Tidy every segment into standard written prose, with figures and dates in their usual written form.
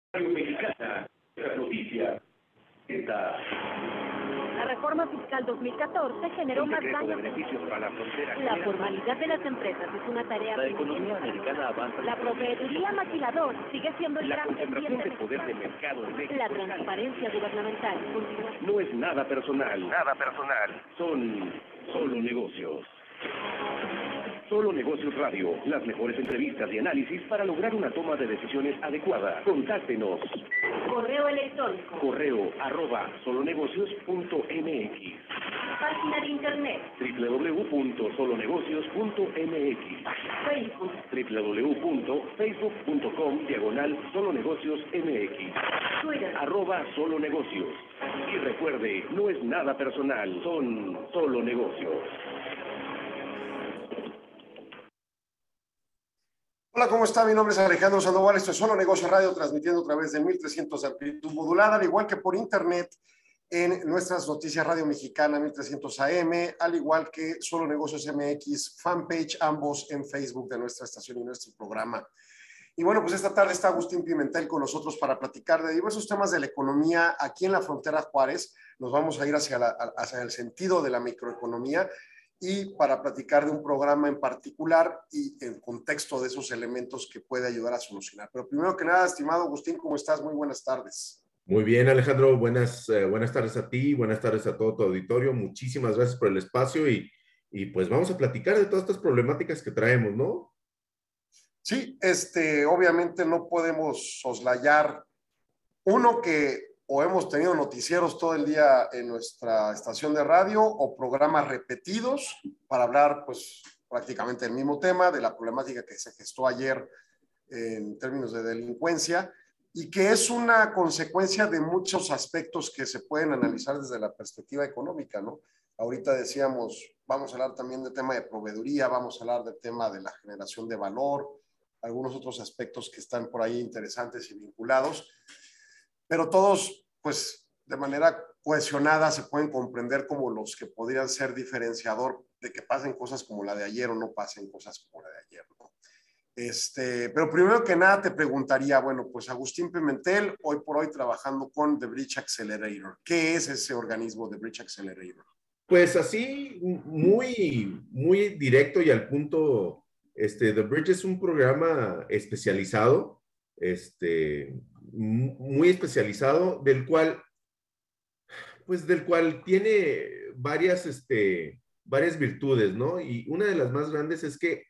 Mexicana, las noticias, La reforma fiscal 2014 generó más daños. beneficios para la frontera. La formalidad de las empresas es una tarea. La economía americana avanza. La proveeduría maquilador sigue siendo el La gran concentración pendiente. de poder de mercado en México. La transparencia gubernamental continúa. No es nada personal. Nada personal. Son solo negocios. Solo Negocios Radio, las mejores entrevistas y análisis para lograr una toma de decisiones adecuada. Contáctenos. Correo electrónico. Correo @solonegocios.mx. Página de internet. www.solonegocios.mx. Facebook. www.facebook.com/solonegociosmx. Twitter. @solonegocios. Y recuerde, no es nada personal, son solo negocios. Hola, ¿cómo está? Mi nombre es Alejandro Sandoval, esto es Solo Negocios Radio, transmitiendo a través de 1300 de amplitud modulada, al igual que por internet en nuestras noticias Radio Mexicana 1300 AM, al igual que Solo Negocios MX, fanpage, ambos en Facebook de nuestra estación y nuestro programa. Y bueno, pues esta tarde está Agustín Pimentel con nosotros para platicar de diversos temas de la economía aquí en la frontera Juárez. Nos vamos a ir hacia el sentido de la microeconomía y para platicar de un programa en particular y en contexto de esos elementos que puede ayudar a solucionar. Pero primero que nada, estimado Agustín, ¿cómo estás? Muy buenas tardes. Muy bien, Alejandro, buenas tardes a ti, buenas tardes a todo tu auditorio. Muchísimas gracias por el espacio y pues vamos a platicar de todas estas problemáticas que traemos, ¿no? Sí, obviamente no podemos soslayar uno que o hemos tenido noticieros todo el día en nuestra estación de radio o programas repetidos para hablar pues prácticamente del mismo tema, de la problemática que se gestó ayer en términos de delincuencia y que es una consecuencia de muchos aspectos que se pueden analizar desde la perspectiva económica, ¿no? Ahorita decíamos, vamos a hablar también del tema de proveeduría, vamos a hablar del tema de la generación de valor, algunos otros aspectos que están por ahí interesantes y vinculados, pero todos, pues, de manera cohesionada se pueden comprender como los que podrían ser diferenciador de que pasen cosas como la de ayer o no pasen cosas como la de ayer, ¿no? Pero primero que nada te preguntaría, bueno, pues Agustín Pimentel, hoy por hoy trabajando con The Bridge Accelerator. ¿Qué es ese organismo The Bridge Accelerator? Pues así, muy directo y al punto, The Bridge es un programa especializado, muy especializado, del cual tiene varias virtudes, ¿no? Y una de las más grandes es que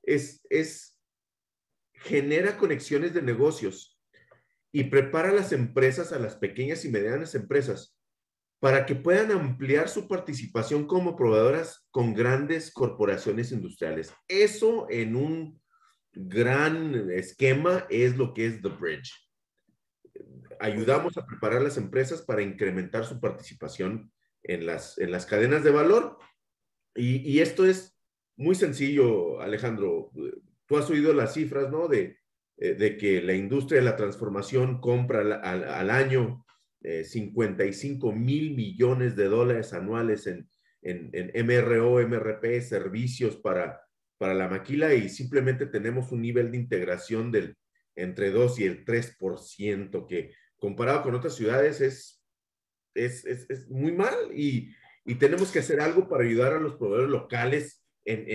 genera conexiones de negocios y prepara a las empresas, a las pequeñas y medianas empresas, para que puedan ampliar su participación como proveedoras con grandes corporaciones industriales. Eso en un gran esquema es lo que es The Bridge. Ayudamos a preparar a las empresas para incrementar su participación en las cadenas de valor. Y esto es muy sencillo, Alejandro. Tú has oído las cifras, ¿no? De que la industria de la transformación compra al año 55,000 millones de dólares anuales en MRO, MRP, servicios para la maquila, y simplemente tenemos un nivel de integración entre 2 y el 3%, que comparado con otras ciudades es muy mal, y tenemos que hacer algo para ayudar a los proveedores locales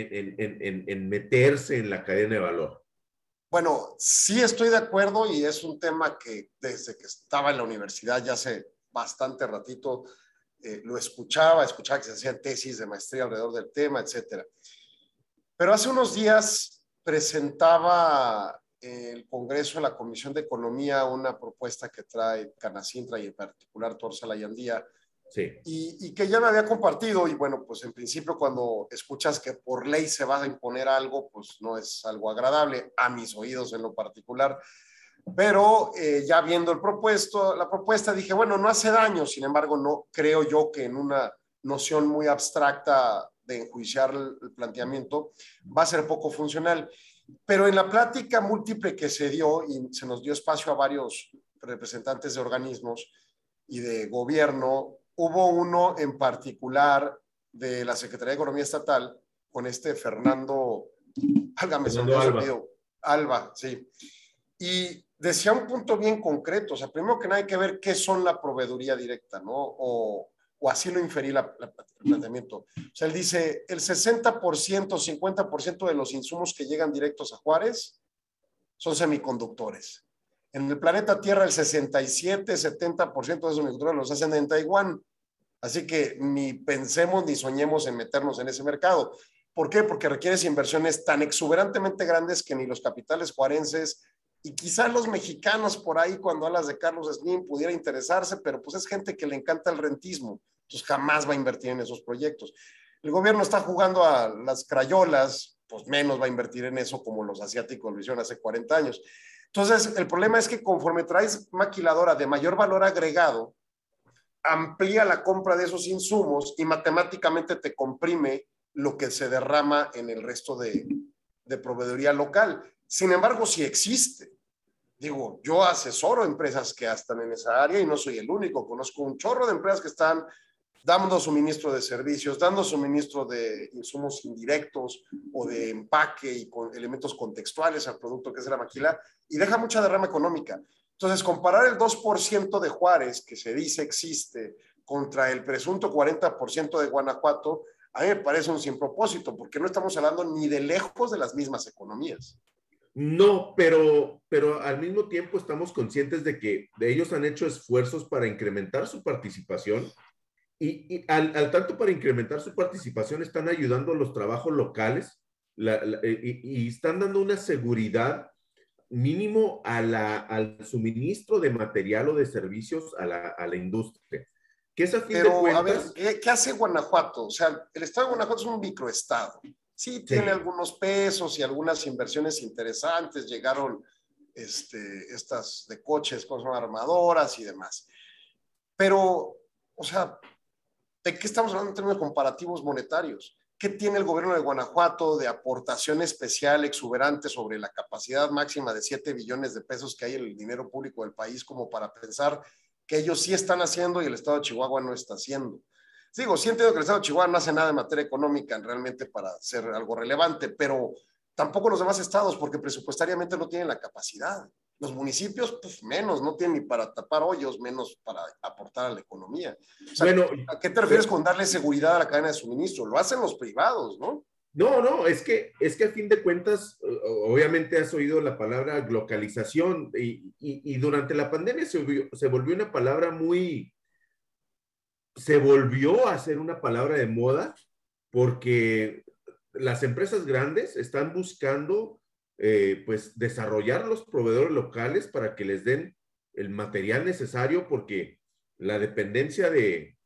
en meterse en la cadena de valor. Bueno, sí estoy de acuerdo y es un tema que desde que estaba en la universidad ya hace bastante ratito lo escuchaba que se hacían tesis de maestría alrededor del tema, etcétera. Pero hace unos días presentaba el Congreso en la Comisión de Economía una propuesta que trae Canacintra y en particular Torsa Layandía, sí. y que ya me había compartido. Y bueno, pues en principio cuando escuchas que por ley se va a imponer algo, pues no es algo agradable a mis oídos en lo particular. Pero ya viendo la propuesta dije, bueno, no hace daño. Sin embargo, no creo yo que en una noción muy abstracta de enjuiciar el planteamiento va a ser poco funcional. Pero en la plática múltiple que se dio, y se nos dio espacio a varios representantes de organismos y de gobierno, hubo uno en particular de la Secretaría de Economía Estatal con Fernando, álgame, se me olvidó su apellido, Alba, sí, Y decía un punto bien concreto, o sea, primero que nada hay que ver qué son la proveeduría directa, ¿no? O así lo inferí el planteamiento. O sea, él dice, el 60%, 50% de los insumos que llegan directos a Juárez son semiconductores. En el planeta Tierra, el 67, 70% de esos semiconductores los hacen en Taiwán. Así que ni pensemos ni soñemos en meternos en ese mercado. ¿Por qué? Porque requieres inversiones tan exuberantemente grandes que ni los capitales juarenses y quizás los mexicanos por ahí, cuando hablas de Carlos Slim, pudiera interesarse, pero pues es gente que le encanta el rentismo, entonces jamás va a invertir en esos proyectos. El gobierno está jugando a las crayolas, pues menos va a invertir en eso como los asiáticos lo hicieron hace 40 años. Entonces, el problema es que conforme traes maquiladora de mayor valor agregado, amplía la compra de esos insumos y matemáticamente te comprime lo que se derrama en el resto de proveeduría local. Sin embargo, sí existe. Digo, yo asesoro empresas que están en esa área y no soy el único. Conozco un chorro de empresas que están dando suministro de servicios, dando suministro de insumos indirectos o de empaque y con elementos contextuales al producto que es la maquila y deja mucha derrama económica. Entonces, comparar el 2% de Juárez, que se dice existe, contra el presunto 40% de Guanajuato, a mí me parece un sin propósito, porque no estamos hablando ni de lejos de las mismas economías. No, pero al mismo tiempo estamos conscientes de que ellos han hecho esfuerzos para incrementar su participación y al tanto para incrementar su participación están ayudando a los trabajos locales y están dando una seguridad mínimo al suministro de material o de servicios a la industria. Que es a fin de cuentas... a ver, ¿qué hace Guanajuato? O sea, el estado de Guanajuato es un microestado. Sí, tiene algunos pesos y algunas inversiones interesantes. Llegaron estas de coches con armadoras y demás. Pero, o sea, ¿de qué estamos hablando en términos comparativos monetarios? ¿Qué tiene el gobierno de Guanajuato de aportación especial exuberante sobre la capacidad máxima de 7 billones de pesos que hay en el dinero público del país como para pensar que ellos sí están haciendo y el estado de Chihuahua no está haciendo? Digo, sí entiendo que el estado de Chihuahua no hace nada en materia económica realmente para ser algo relevante, pero tampoco los demás estados porque presupuestariamente no tienen la capacidad. Los municipios, pues menos, no tienen ni para tapar hoyos, menos para aportar a la economía. O sea, bueno, ¿a qué te refieres con darle seguridad a la cadena de suministro? Lo hacen los privados, ¿no? No, es que a fin de cuentas, obviamente has oído la palabra globalización y durante la pandemia se volvió una palabra se volvió a ser una palabra de moda porque las empresas grandes están buscando pues desarrollar los proveedores locales para que les den el material necesario porque la dependencia de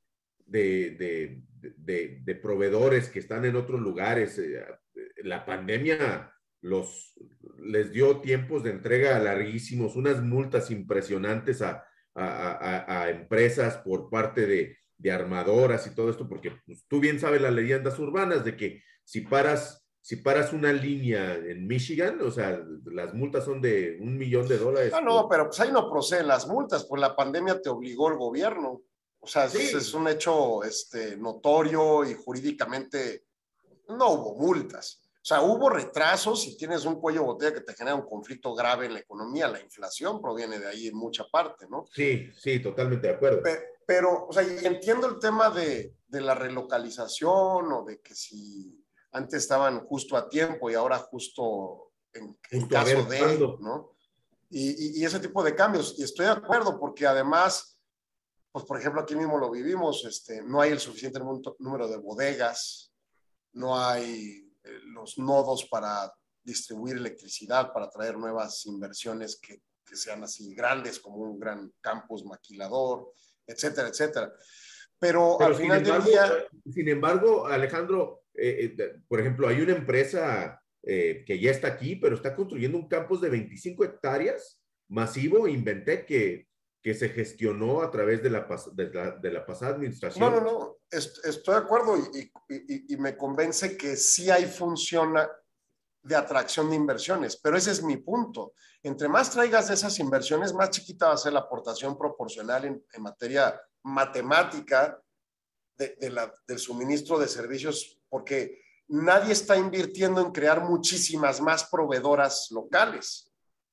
proveedores que están en otros lugares, la pandemia les dio tiempos de entrega larguísimos, unas multas impresionantes a empresas por parte de armadoras y todo esto, porque pues, tú bien sabes las leyendas urbanas de que si paras una línea en Michigan, o sea, las multas son de $1 millón. No, pero pues ahí no proceden las multas, pues la pandemia te obligó el gobierno. O sea, sí. Es un hecho notorio y jurídicamente no hubo multas. O sea, hubo retrasos y tienes un cuello de botella que te genera un conflicto grave en la economía. La inflación proviene de ahí en mucha parte, ¿no? Sí, totalmente de acuerdo. Pero o sea, y entiendo el tema de la relocalización o de que si antes estaban justo a tiempo y ahora justo en caso de, ¿no? Y ese tipo de cambios. Y estoy de acuerdo porque además, pues por ejemplo, aquí mismo lo vivimos, no hay el suficiente número de bodegas, no hay los nodos para distribuir electricidad, para traer nuevas inversiones que sean así grandes como un gran campus maquilador, etcétera, etcétera. Pero al final del día... Sin embargo, Alejandro, por ejemplo, hay una empresa que ya está aquí, pero está construyendo un campus de 25 hectáreas masivo, Inventec, que se gestionó a través de la pasada administración. No, estoy de acuerdo y me convence que sí hay función de atracción de inversiones, pero ese es mi punto. Entre más traigas de esas inversiones, más chiquita va a ser la aportación proporcional en materia matemática del suministro de servicios, porque nadie está invirtiendo en crear muchísimas más proveedoras locales.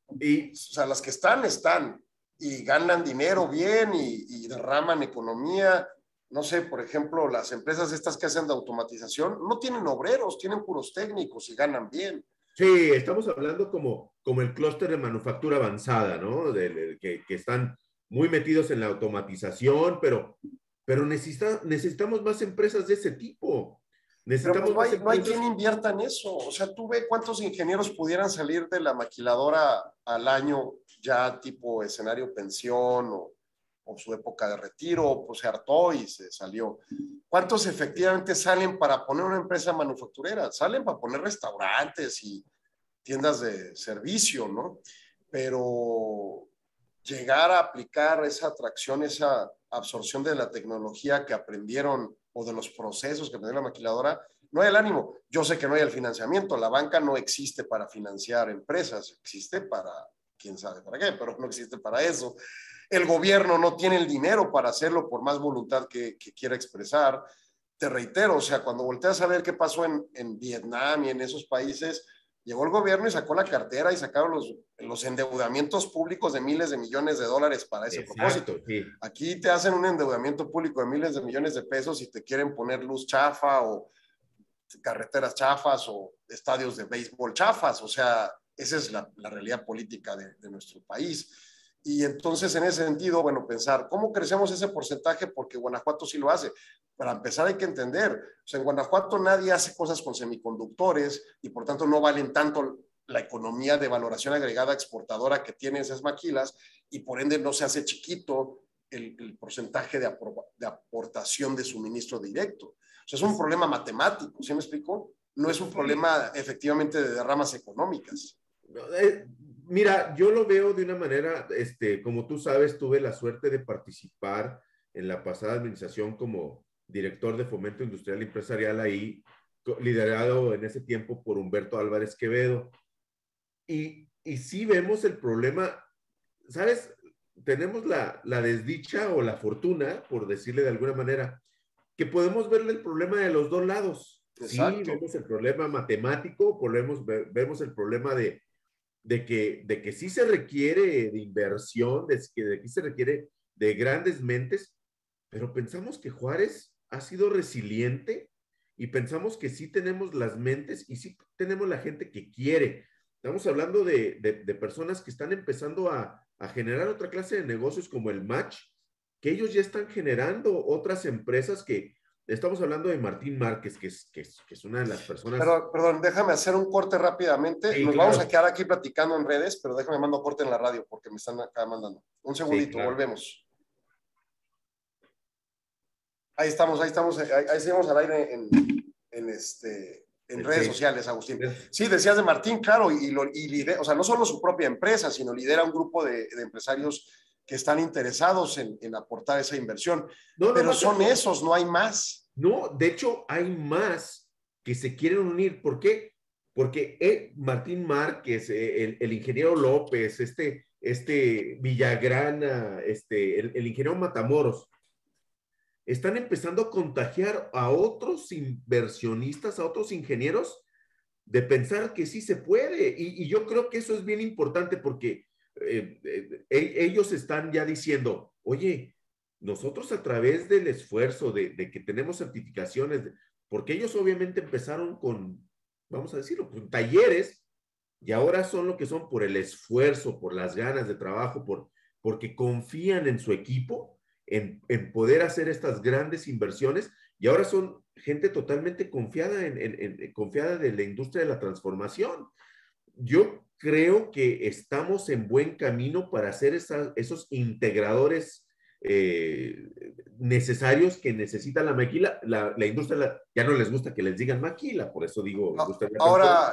O sea, las que están y ganan dinero bien y derraman economía. No sé, por ejemplo, las empresas estas que hacen de automatización no tienen obreros, tienen puros técnicos y ganan bien. Sí, estamos hablando como el clúster de manufactura avanzada, ¿no? Que están muy metidos en la automatización, pero necesitamos más empresas de ese tipo. Pero pues Necesitamos no más hay, no hay empresas. quien invierta en eso. O sea, tú ve cuántos ingenieros pudieran salir de la maquiladora al año ya tipo escenario pensión o su época de retiro, pues se hartó y se salió. ¿Cuántos efectivamente salen para poner una empresa manufacturera? Salen para poner restaurantes y tiendas de servicio, ¿no? Pero llegar a aplicar esa atracción, esa absorción de la tecnología que aprendieron o de los procesos que aprendió la maquiladora, no hay el ánimo. Yo sé que no hay el financiamiento. La banca no existe para financiar empresas, existe para quién sabe para qué, pero no existe para eso. El gobierno no tiene el dinero para hacerlo por más voluntad que quiera expresar. Te reitero, o sea, cuando volteas a ver qué pasó en Vietnam y en esos países, llegó el gobierno y sacó la cartera y sacaron los endeudamientos públicos de miles de millones de dólares para ese propósito. Exacto, sí. Aquí te hacen un endeudamiento público de miles de millones de pesos y te quieren poner luz chafa o carreteras chafas o estadios de béisbol chafas. O sea, esa es la realidad política de nuestro país. Y entonces, en ese sentido, bueno, pensar, ¿cómo crecemos ese porcentaje? Porque Guanajuato sí lo hace. Para empezar hay que entender, o sea, en Guanajuato nadie hace cosas con semiconductores y por tanto no valen tanto la economía de valoración agregada exportadora que tienen esas maquilas y por ende no se hace chiquito el porcentaje de aportación de suministro directo. O sea, es un problema matemático, ¿sí me explico? No es un problema efectivamente de derramas económicas. Mira, yo lo veo de una manera, como tú sabes, tuve la suerte de participar en la pasada administración como director de Fomento Industrial y Empresarial ahí, liderado en ese tiempo por Humberto Álvarez Quevedo. Y sí vemos el problema, ¿sabes? Tenemos la desdicha o la fortuna, por decirle de alguna manera, que podemos verle el problema de los dos lados. Exacto. Sí, vemos el problema matemático, vemos el problema de que sí se requiere de inversión, de que sí se requiere de grandes mentes, pero pensamos que Juárez ha sido resiliente y pensamos que sí tenemos las mentes y sí tenemos la gente que quiere. Estamos hablando de personas que están empezando a generar otra clase de negocios como el Match, que ellos ya están generando otras empresas que estamos hablando de Martín Márquez, que es una de las personas. Perdón, déjame hacer un corte rápidamente. Sí, Nos claro. vamos a quedar aquí platicando en redes, pero déjame mando corte en la radio porque me están acá mandando. Un segundito, Sí, claro. volvemos. Ahí estamos, ahí seguimos al aire en redes sociales, Agustín. Sí, decías de Martín, claro, y lidera, o sea, no solo su propia empresa, sino lidera un grupo de empresarios que están interesados en aportar esa inversión. Pero son esos, no hay más. No, de hecho, hay más que se quieren unir. ¿Por qué? Porque Martín Márquez, el ingeniero López, Villagrana, el ingeniero Matamoros, están empezando a contagiar a otros inversionistas, a otros ingenieros, de pensar que sí se puede. Y yo creo que eso es bien importante porque ellos están ya diciendo, oye, nosotros a través del esfuerzo de que tenemos certificaciones, porque ellos obviamente empezaron con, vamos a decirlo, con talleres, y ahora son lo que son por el esfuerzo, por las ganas de trabajo, porque confían en su equipo, en poder hacer estas grandes inversiones, y ahora son gente totalmente confiada confiada de la industria de la transformación. Yo creo que estamos en buen camino para hacer esos integradores necesarios que necesita la maquila. La industria ya no les gusta que les digan maquila, por eso digo industria de la ahora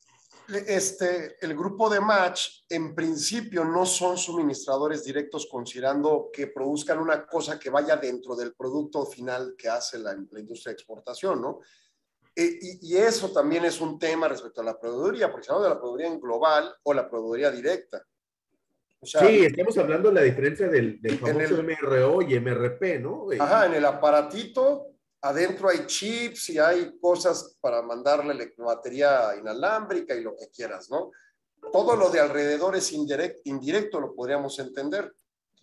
el grupo de Match en principio no son suministradores directos considerando que produzcan una cosa que vaya dentro del producto final que hace la industria de exportación, ¿no? Y eso también es un tema respecto a la proveeduría, porque se habla de la proveeduría en global o la proveeduría directa. O sea, sí, estamos hablando de la diferencia del famoso MRO y MRP, ¿no? Ajá, en el aparatito, adentro hay chips y hay cosas para mandarle batería inalámbrica y lo que quieras, ¿no? todo lo de alrededor es indirecto, lo podríamos entender.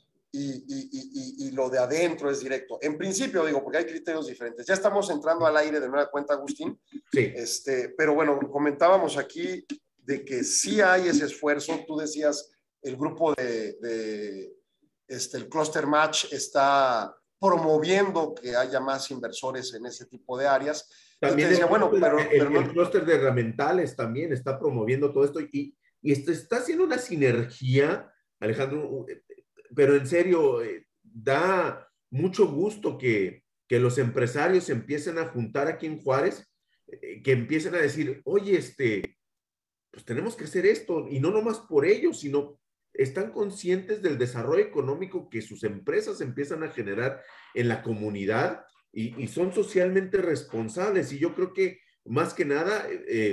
Y lo de adentro es directo. En principio, digo, porque hay criterios diferentes. Ya estamos entrando al aire de nueva cuenta, Agustín. Sí. Pero bueno, comentábamos aquí de que sí hay ese esfuerzo. Tú decías, el grupo el Cluster Match está promoviendo que haya más inversores en ese tipo de áreas. También decía, bueno, el clúster de herramientales también está promoviendo todo esto y esto está haciendo una sinergia, Alejandro, pero en serio, da mucho gusto que los empresarios se empiecen a juntar aquí en Juárez, que empiecen a decir, oye, pues tenemos que hacer esto, y no nomás por ellos, sino están conscientes del desarrollo económico que sus empresas empiezan a generar en la comunidad y son socialmente responsables. Y yo creo que más que nada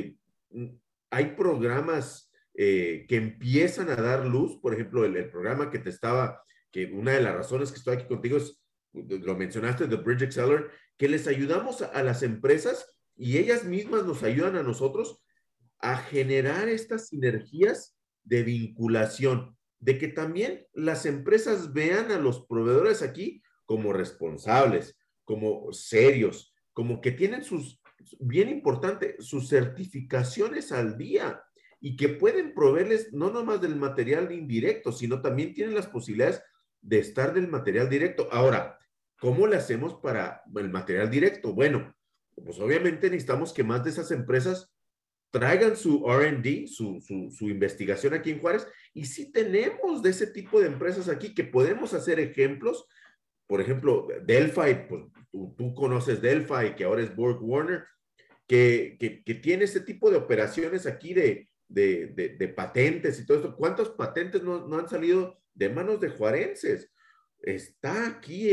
hay programas que empiezan a dar luz. Por ejemplo, el programa que una de las razones que estoy aquí contigo es, lo mencionaste, The Bridge Accelerator, que les ayudamos a las empresas y ellas mismas nos ayudan a nosotros a generar estas sinergias de vinculación, de que también las empresas vean a los proveedores aquí como responsables, como serios, como que tienen bien importante, sus certificaciones al día y que pueden proveerles no nomás del material indirecto, sino también tienen las posibilidades de estar del material directo. Ahora, ¿cómo le hacemos para el material directo? Bueno, pues obviamente necesitamos que más de esas empresas traigan su R&D, su investigación aquí en Juárez, y sí tenemos de ese tipo de empresas aquí que podemos hacer ejemplos. Por ejemplo, Delphi, pues, tú conoces Delphi, que ahora es Borg Warner, que tiene ese tipo de operaciones aquí de patentes y todo esto. ¿Cuántas patentes no han salido de manos de juarenses? Está aquí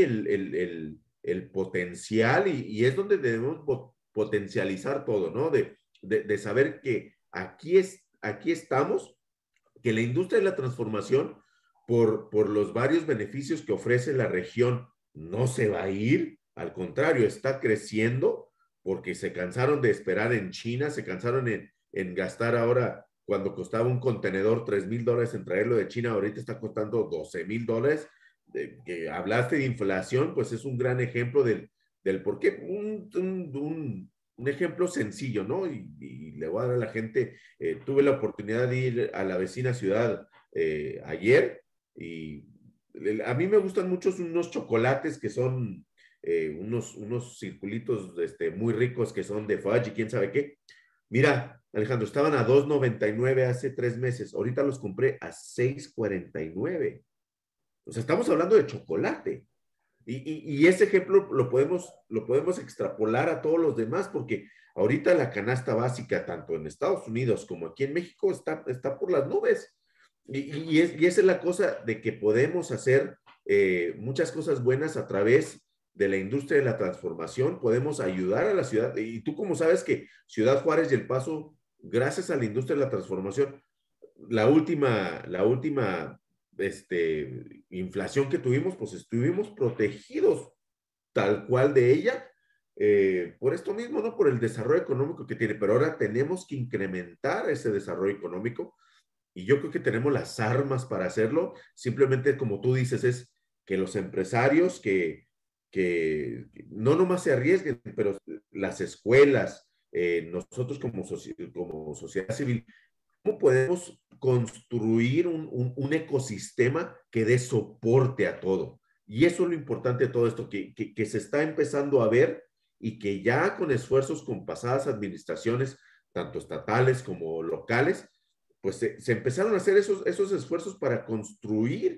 el potencial y es donde debemos potencializar todo, ¿no? De saber que aquí estamos, que la industria de la transformación, por los varios beneficios que ofrece la región, no se va a ir, al contrario, está creciendo, porque se cansaron de esperar en China, se cansaron en gastar ahora, cuando costaba un contenedor $3,000 en traerlo de China, ahorita está costando $12,000. Que hablaste de inflación, pues es un gran ejemplo del por qué, un ejemplo sencillo, ¿no? Y le voy a dar a la gente, tuve la oportunidad de ir a la vecina ciudad ayer y a mí me gustan mucho unos chocolates que son unos circulitos muy ricos que son de fudge y quién sabe qué. Mira, Alejandro, estaban a $2.99 hace 3 meses. Ahorita los compré a $6.49. O sea, estamos hablando de chocolate. Y ese ejemplo lo podemos extrapolar a todos los demás, porque ahorita la canasta básica, tanto en Estados Unidos como aquí en México, está por las nubes. Y esa es la cosa de que podemos hacer muchas cosas buenas a través de la industria de la transformación, podemos ayudar a la ciudad. Y tú como sabes que Ciudad Juárez y El Paso, gracias a la industria de la transformación, la última inflación que tuvimos, pues estuvimos protegidos tal cual de ella, por esto mismo, ¿no? Por el desarrollo económico que tiene, pero ahora tenemos que incrementar ese desarrollo económico y yo creo que tenemos las armas para hacerlo. Simplemente, como tú dices, es que los empresarios que no nomás se arriesguen, pero las escuelas, nosotros como sociedad civil, ¿cómo podemos construir un ecosistema que dé soporte a todo? Y eso es lo importante de todo esto, que se está empezando a ver y que ya con esfuerzos con pasadas administraciones, tanto estatales como locales, pues se empezaron a hacer esos esfuerzos para construir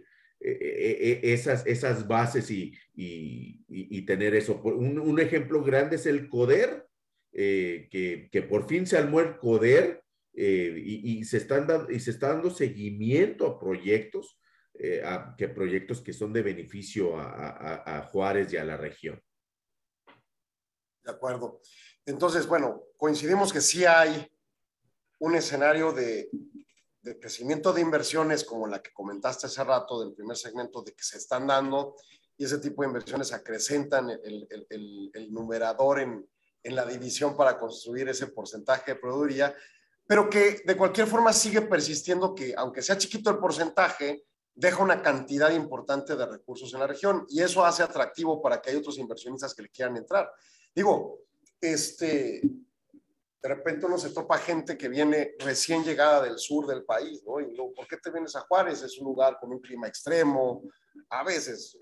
esas bases y tener eso. Un ejemplo grande es el CODER, que por fin se armó el CODER, y se está dando seguimiento a proyectos, proyectos que son de beneficio a Juárez y a la región. De acuerdo. Entonces, bueno, coincidimos que sí hay un escenario de crecimiento de inversiones como la que comentaste hace rato del primer segmento, de que se están dando y ese tipo de inversiones acrecentan el numerador en la división para construir ese porcentaje de proveeduría. pero que de cualquier forma sigue persistiendo que, aunque sea chiquito el porcentaje, deja una cantidad importante de recursos en la región y eso hace atractivo para que haya otros inversionistas que le quieran entrar. Digo, de repente uno se topa gente que viene recién llegada del sur del país, ¿no? Y luego, ¿por qué te vienes a Juárez? Es un lugar con un clima extremo, a veces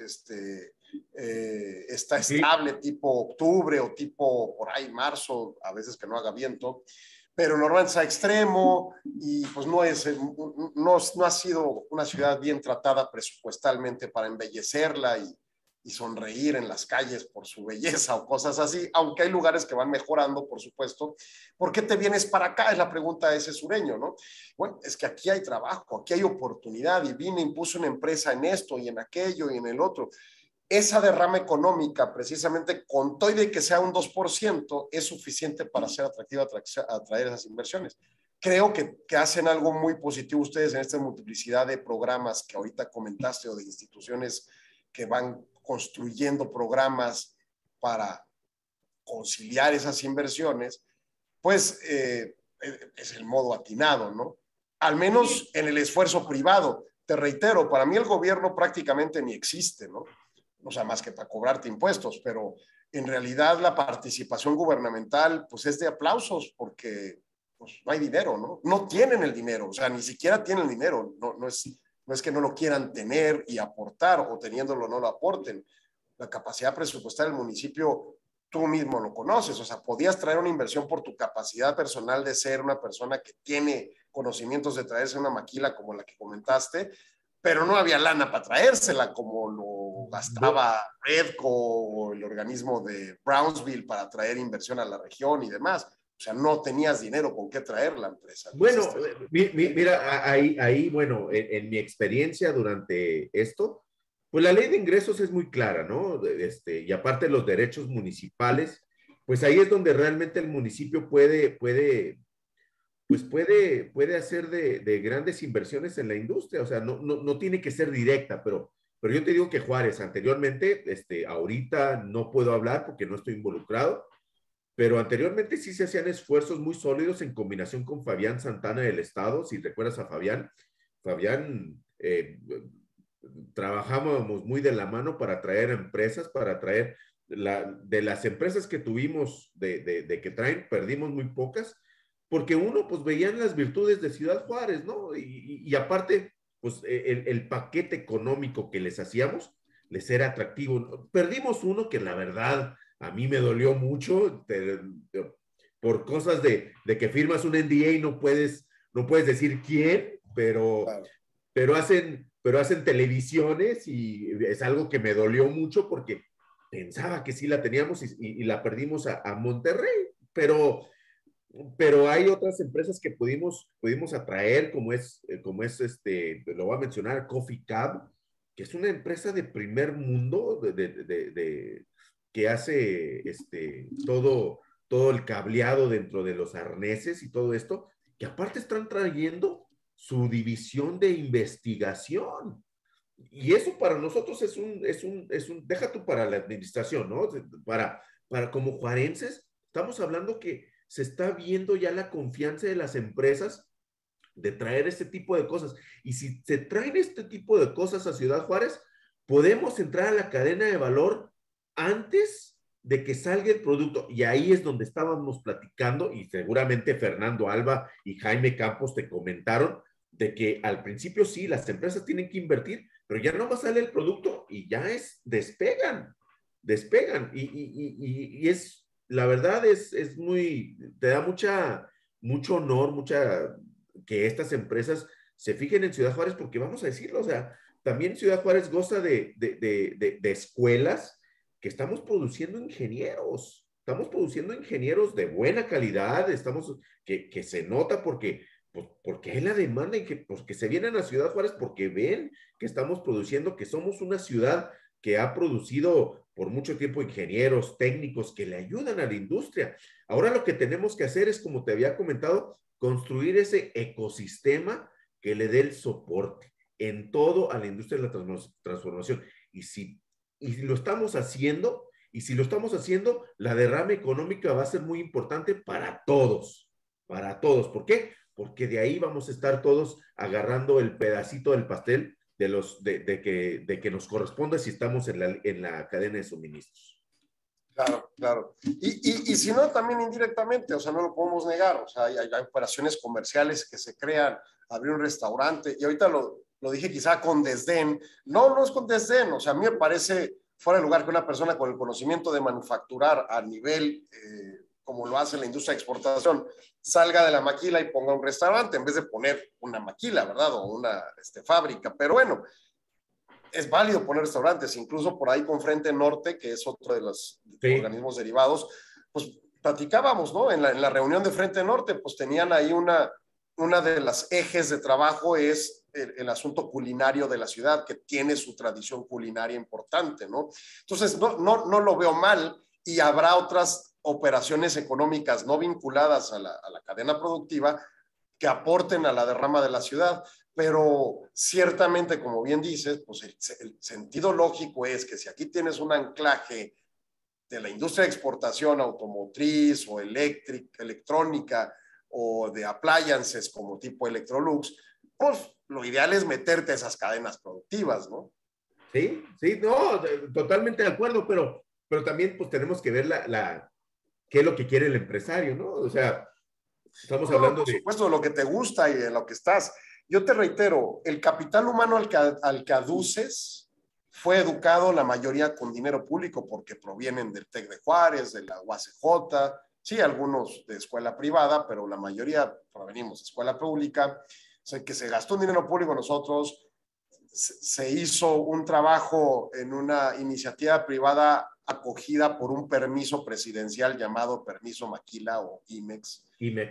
está estable tipo octubre o tipo por ahí marzo, a veces que no haga viento, pero normalmente está extremo y pues no ha sido una ciudad bien tratada presupuestalmente para embellecerla y sonreír en las calles por su belleza o cosas así, aunque hay lugares que van mejorando, por supuesto. ¿Por qué te vienes para acá? Es la pregunta de ese sureño, ¿no? Bueno, es que aquí hay trabajo, aquí hay oportunidad y vine, impuso una empresa en esto y en aquello y en el otro. Esa derrama económica, precisamente con todo y de que sea un 2%, es suficiente para ser atractiva, atraer esas inversiones. Creo que hacen algo muy positivo ustedes en esta multiplicidad de programas que ahorita comentaste o de instituciones que van construyendo programas para conciliar esas inversiones, pues es el modo atinado, ¿no? Al menos en el esfuerzo privado. Te reitero, para mí el gobierno prácticamente ni existe, ¿no? O sea, más que para cobrarte impuestos, pero en realidad la participación gubernamental pues es de aplausos porque pues, no hay dinero, ¿no? No tienen el dinero, o sea, ni siquiera tienen el dinero, no es que no lo quieran tener y aportar o teniéndolo no lo aporten. La capacidad presupuestaria del municipio, tú mismo lo conoces, o sea, podías traer una inversión por tu capacidad personal de ser una persona que tiene conocimientos de traerse una maquila como la que comentaste, pero no había lana para traérsela como lo gastaba Redco o el organismo de Brownsville para traer inversión a la región y demás. O sea, no tenías dinero con qué traer la empresa. Bueno, mira, ahí bueno, en mi experiencia durante esto, pues la ley de ingresos es muy clara, ¿no? Y aparte los derechos municipales, pues ahí es donde realmente el municipio puede hacer de grandes inversiones en la industria, o sea, no tiene que ser directa, pero yo te digo que Juárez anteriormente, ahorita no puedo hablar porque no estoy involucrado, pero anteriormente sí se hacían esfuerzos muy sólidos en combinación con Fabián Santana del Estado, si recuerdas a Fabián, trabajábamos muy de la mano para traer empresas, para traer, de las empresas que tuvimos de que traen, perdimos muy pocas, porque uno pues veían las virtudes de Ciudad Juárez, ¿no? Y aparte, pues el paquete económico que les hacíamos les era atractivo. Perdimos uno que la verdad a mí me dolió mucho por cosas de que firmas un NDA y no puedes decir quién, Claro. pero hacen televisiones y es algo que me dolió mucho porque pensaba que sí la teníamos y la perdimos a Monterrey, pero hay otras empresas que pudimos atraer, como es lo voy a mencionar, Coffee Cab, que es una empresa de primer mundo que hace todo el cableado dentro de los arneses y todo esto, que aparte están trayendo su división de investigación. Y eso para nosotros deja tú para la administración, ¿no? Para como juarenses, estamos hablando que se está viendo ya la confianza de las empresas de traer este tipo de cosas. Y si se traen este tipo de cosas a Ciudad Juárez, podemos entrar a la cadena de valor antes de que salga el producto. Y ahí es donde estábamos platicando, y seguramente Fernando Alba y Jaime Campos te comentaron, de que al principio sí, las empresas tienen que invertir, pero ya no va a salir el producto y ya despegan. Y es, la verdad es muy, te da mucho honor, que estas empresas se fijen en Ciudad Juárez, porque vamos a decirlo, o sea, también Ciudad Juárez goza de escuelas que estamos produciendo ingenieros de buena calidad, que se nota porque hay la demanda y porque se vienen a Ciudad Juárez porque ven que estamos produciendo, que somos una ciudad que ha producido por mucho tiempo ingenieros, técnicos que le ayudan a la industria. Ahora lo que tenemos que hacer es, como te había comentado, construir ese ecosistema que le dé el soporte en todo a la industria de la transformación. Y si lo estamos haciendo, la derrama económica va a ser muy importante para todos. para todos. ¿Por qué? Porque de ahí vamos a estar todos agarrando el pedacito del pastel de que nos corresponde si estamos en la cadena de suministros. Claro, claro. Y si no, también indirectamente, o sea, no lo podemos negar, o sea, hay operaciones comerciales que se crean, abrir un restaurante, y ahorita lo dije quizá con desdén, no es con desdén, o sea, a mí me parece fuera de lugar que una persona con el conocimiento de manufacturar a nivel, como lo hace la industria de exportación, salga de la maquila y ponga un restaurante en vez de poner una maquila, ¿verdad? O una fábrica, pero bueno, es válido poner restaurantes, incluso por ahí con Frente Norte, que es otro de los organismos derivados, pues platicábamos, ¿no? En la reunión de Frente Norte, pues tenían ahí una de las ejes de trabajo es el asunto culinario de la ciudad, que tiene su tradición culinaria importante, ¿no? Entonces, no lo veo mal y habrá otras operaciones económicas no vinculadas a la cadena productiva que aporten a la derrama de la ciudad. Pero ciertamente, como bien dices, pues el sentido lógico es que si aquí tienes un anclaje de la industria de exportación automotriz o electrónica o de appliances como tipo Electrolux, pues lo ideal es meterte a esas cadenas productivas, ¿no? Sí, no, totalmente de acuerdo, pero también pues tenemos que ver qué es lo que quiere el empresario, ¿no? O sea, estamos hablando por supuesto, de lo que te gusta y de lo que estás. Yo te reitero, el capital humano al que aduces fue educado la mayoría con dinero público porque provienen del TEC de Juárez, de la UACJ, sí, algunos de escuela privada, pero la mayoría provenimos de escuela pública. O sea, que se gastó un dinero público nosotros, se hizo un trabajo en una iniciativa privada acogida por un permiso presidencial llamado Permiso Maquila o IMEX.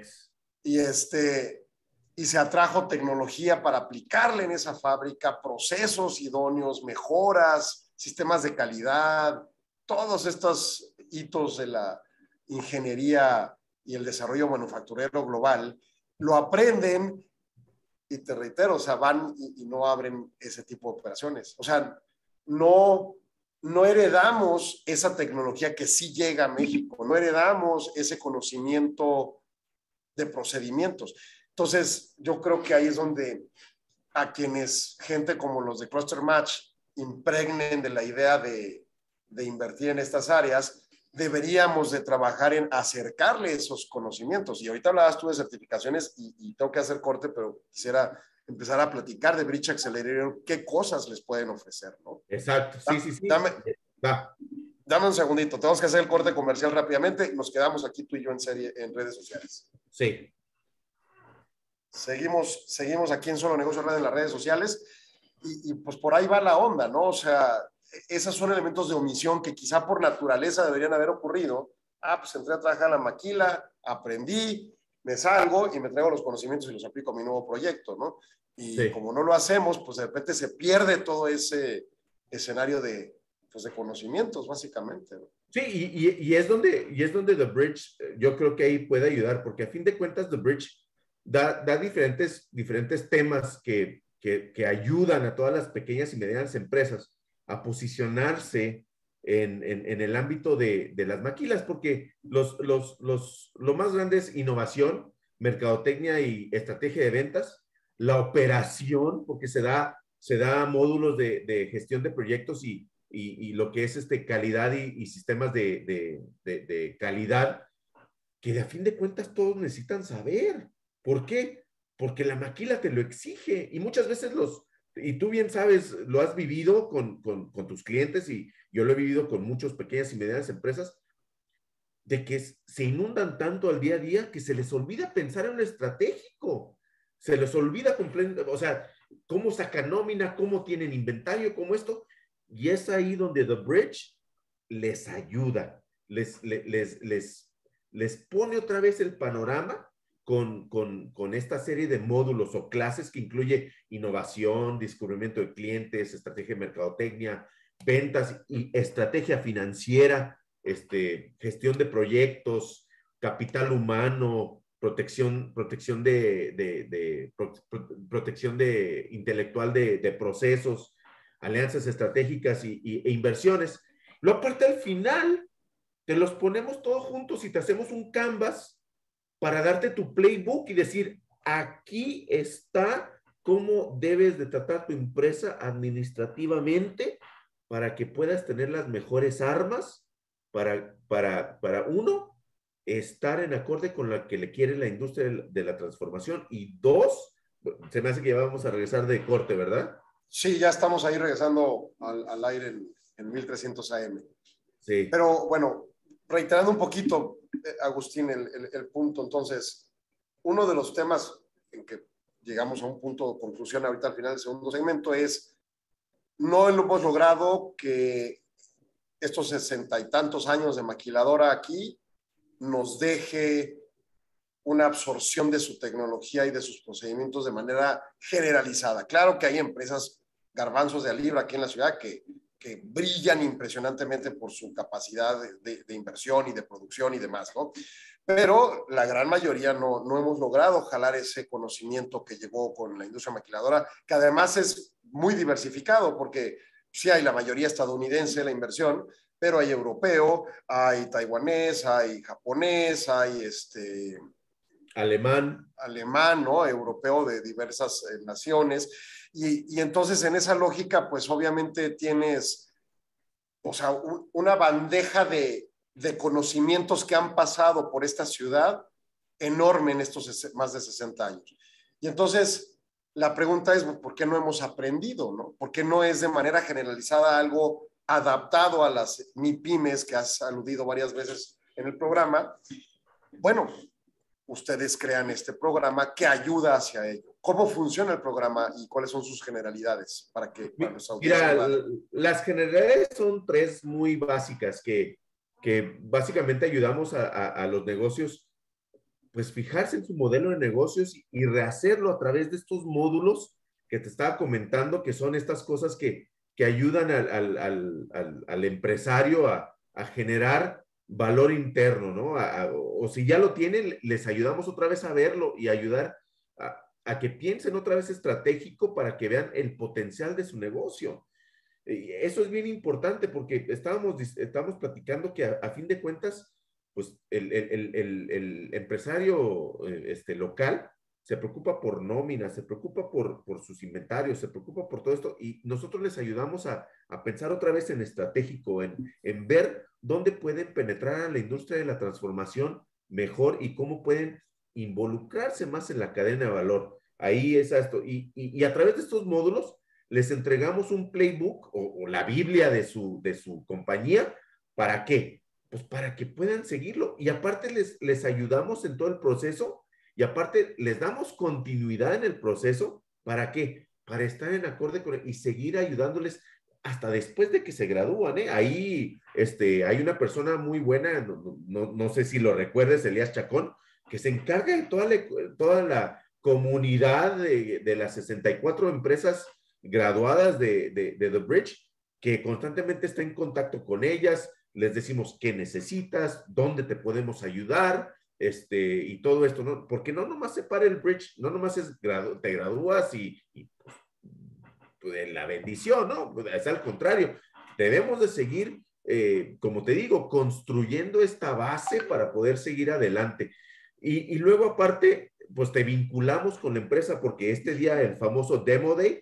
Y se atrajo tecnología para aplicarle en esa fábrica, procesos idóneos, mejoras, sistemas de calidad, todos estos hitos de la ingeniería y el desarrollo manufacturero global, lo aprenden y te reitero, o sea, van y no abren ese tipo de operaciones. O sea, no heredamos esa tecnología que sí llega a México, no heredamos ese conocimiento de procedimientos. Entonces, yo creo que ahí es donde a quienes, gente como los de Cluster Match, impregnen de la idea de invertir en estas áreas, deberíamos de trabajar en acercarle esos conocimientos. Y ahorita hablabas tú de certificaciones y tengo que hacer corte, pero quisiera empezar a platicar de Bridge Accelerator, qué cosas les pueden ofrecer, ¿no? Exacto, sí. Dame un segundito, tenemos que hacer el corte comercial rápidamente y nos quedamos aquí tú y yo en serie en redes sociales. Sí. Seguimos aquí en Solo Negocios Radio en las redes sociales y pues por ahí va la onda, ¿no? O sea, esos son elementos de omisión que quizá por naturaleza deberían haber ocurrido. Pues entré a trabajar en la maquila, aprendí, me salgo y me traigo los conocimientos y los aplico a mi nuevo proyecto, ¿no? Y como no lo hacemos, pues de repente se pierde todo ese escenario de conocimientos, básicamente, ¿no? Sí, y es donde The Bridge, yo creo que ahí puede ayudar, porque a fin de cuentas The Bridge da diferentes temas que ayudan a todas las pequeñas y medianas empresas a posicionarse en el ámbito de las maquilas, porque lo más grande es innovación, mercadotecnia y estrategia de ventas, la operación, porque se da módulos de gestión de proyectos y lo que es calidad y sistemas de calidad, que a fin de cuentas todos necesitan saber. ¿Por qué? Porque la maquila te lo exige y muchas veces y tú bien sabes, lo has vivido con tus clientes y yo lo he vivido con muchas pequeñas y medianas empresas, de que se inundan tanto al día a día que se les olvida pensar en lo estratégico, se les olvida completamente, o sea, cómo sacan nómina, cómo tienen inventario, cómo esto, y es ahí donde The Bridge les ayuda, les pone otra vez el panorama con esta serie de módulos o clases que incluye innovación, descubrimiento de clientes, estrategia de mercadotecnia, ventas y estrategia financiera, gestión de proyectos, capital humano, protección intelectual de procesos, alianzas estratégicas e inversiones. Lo aparte al final, te los ponemos todos juntos y te hacemos un canvas para darte tu playbook y decir, aquí está cómo debes de tratar tu empresa administrativamente para que puedas tener las mejores armas para uno, estar en acorde con lo que le quiere la industria de la transformación, y dos, se me hace que ya vamos a regresar de corte, ¿verdad? Sí, ya estamos ahí regresando al aire en 1300 AM. Sí. Pero bueno, reiterando un poquito, Agustín, el punto, entonces, uno de los temas en que llegamos a un punto de conclusión ahorita al final del segundo segmento es, no hemos logrado que estos 60 y tantos años de maquiladora aquí nos deje una absorción de su tecnología y de sus procedimientos de manera generalizada. Claro que hay empresas garbanzos de a libra aquí en la ciudad que brillan impresionantemente por su capacidad de inversión y de producción y demás, ¿no? Pero la gran mayoría no hemos logrado jalar ese conocimiento que llegó con la industria maquiladora, que además es muy diversificado, porque sí hay la mayoría estadounidense la inversión, pero hay europeo, hay taiwanés, hay japonés, hay alemán, ¿no? Europeo de diversas naciones. Y entonces en esa lógica, pues obviamente tienes, o sea, una bandeja de conocimientos que han pasado por esta ciudad enorme en estos más de 60 años. Y entonces la pregunta es, ¿por qué no hemos aprendido, no? ¿Por qué no es de manera generalizada algo adaptado a las MIPYMES que has aludido varias veces en el programa? Bueno, ustedes crean este programa que ayuda hacia ello. ¿Cómo funciona el programa y cuáles son sus generalidades para los audiencias? Mira, las generalidades son tres muy básicas que básicamente ayudamos a los negocios, pues fijarse en su modelo de negocios y rehacerlo a través de estos módulos que te estaba comentando, que son estas cosas que ayudan al empresario a generar valor interno, ¿no? O si ya lo tienen, les ayudamos otra vez a verlo y ayudar a que piensen otra vez estratégico para que vean el potencial de su negocio. Eso es bien importante porque estábamos platicando que a fin de cuentas, pues el empresario local se preocupa por nóminas, se preocupa por sus inventarios, se preocupa por todo esto, y nosotros les ayudamos a pensar otra vez en estratégico, en ver dónde pueden penetrar a la industria de la transformación mejor y cómo pueden involucrarse más en la cadena de valor. Ahí es esto. Y a través de estos módulos les entregamos un playbook o la Biblia de su compañía. ¿Para qué? Pues para que puedan seguirlo. Y aparte les ayudamos en todo el proceso y aparte les damos continuidad en el proceso. ¿Para qué? Para estar en acorde con y seguir ayudándoles hasta después de que se gradúan, ¿eh? Ahí hay una persona muy buena, no sé si lo recuerdes, Elías Chacón, que se encarga de toda la comunidad de las 64 empresas graduadas de The Bridge, que constantemente está en contacto con ellas. Les decimos qué necesitas, dónde te podemos ayudar, y todo esto, ¿no? Porque no nomás se para el Bridge, no nomás te gradúas y pues, la bendición, ¿no? Es al contrario, debemos de seguir, como te digo, construyendo esta base para poder seguir adelante. Y luego aparte, pues te vinculamos con la empresa porque este día, el famoso Demo Day,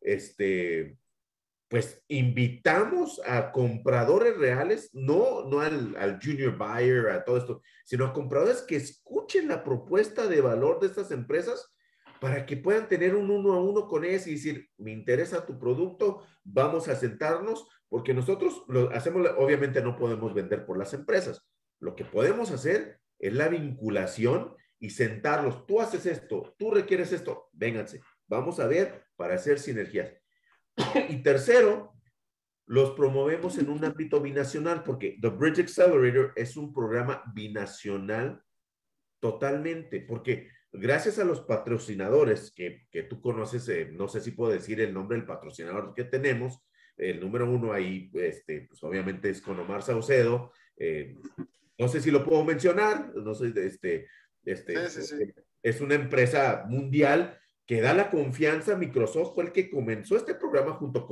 pues invitamos a compradores reales, no al junior buyer, a todo esto, sino a compradores que escuchen la propuesta de valor de estas empresas para que puedan tener un 1-a-1 con ellas y decir, me interesa tu producto, vamos a sentarnos, porque nosotros lo hacemos, obviamente no podemos vender por las empresas. Lo que podemos hacer es la vinculación y sentarlos. Tú haces esto, tú requieres esto, vénganse, vamos a ver para hacer sinergias. Y tercero, los promovemos en un ámbito binacional, porque The Bridge Accelerator es un programa binacional totalmente, porque gracias a los patrocinadores que tú conoces, no sé si puedo decir el nombre del patrocinador que tenemos, el número uno ahí, pues obviamente es con Omar Saucedo, no sé si lo puedo mencionar, no sé, Sí. Es una empresa mundial que da la confianza. Microsoft fue el que comenzó este programa junto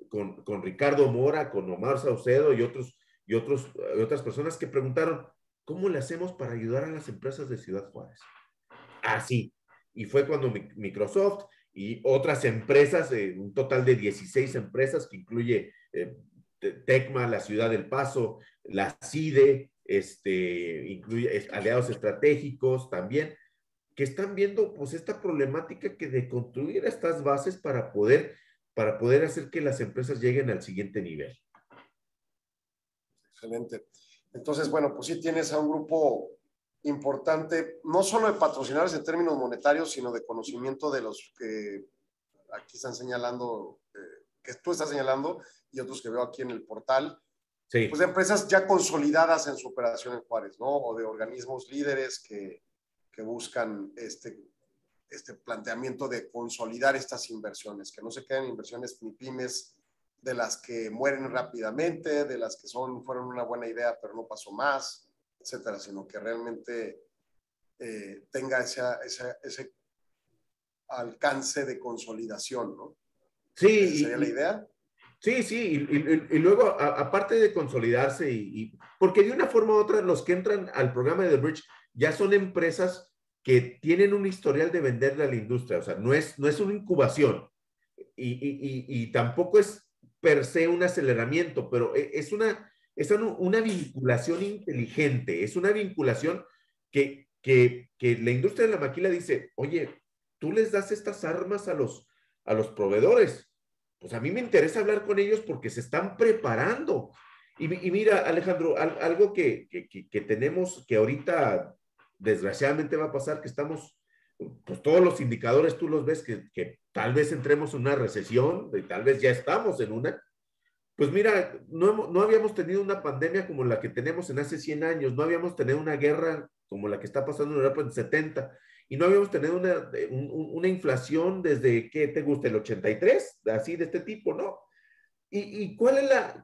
con Ricardo Mora, con Omar Saucedo y otras personas que preguntaron, ¿cómo le hacemos para ayudar a las empresas de Ciudad Juárez? Así. Y fue cuando Microsoft y otras empresas, un total de 16 empresas que incluye Tecma, la Ciudad del Paso, la CIDE, incluye aliados estratégicos también, que están viendo pues esta problemática que de construir estas bases para poder hacer que las empresas lleguen al siguiente nivel. Excelente. Entonces, bueno, pues sí tienes a un grupo importante, no solo de patrocinadores en términos monetarios, sino de conocimiento de los que aquí están señalando, que tú estás señalando, y otros que veo aquí en el portal. Sí. Pues de empresas ya consolidadas en su operación en Juárez, ¿no? O de organismos líderes que buscan este planteamiento de consolidar estas inversiones, que no se queden inversiones ni pymes de las que mueren rápidamente, de las que fueron una buena idea pero no pasó más, etcétera, sino que realmente tenga ese alcance de consolidación, ¿no? Sí. ¿Esa sería la idea? Sí, sí, y luego, aparte de consolidarse, porque de una forma u otra, los que entran al programa de The Bridge ya son empresas que tienen un historial de venderle a la industria, o sea, no es una incubación, y tampoco es per se un aceleramiento, pero es una vinculación inteligente, es una vinculación que la industria de la maquila dice, oye, tú les das estas armas a los proveedores, pues a mí me interesa hablar con ellos porque se están preparando. Y mira, Alejandro, algo que tenemos, que ahorita desgraciadamente va a pasar, que estamos, pues todos los indicadores tú los ves, que tal vez entremos en una recesión, tal vez ya estamos en una. Pues mira, no habíamos tenido una pandemia como la que tenemos en hace 100 años, no habíamos tenido una guerra como la que está pasando en Europa en 70, y no habíamos tenido una inflación desde, ¿qué te gusta? El 83, así de este tipo, ¿no? ¿Y cuál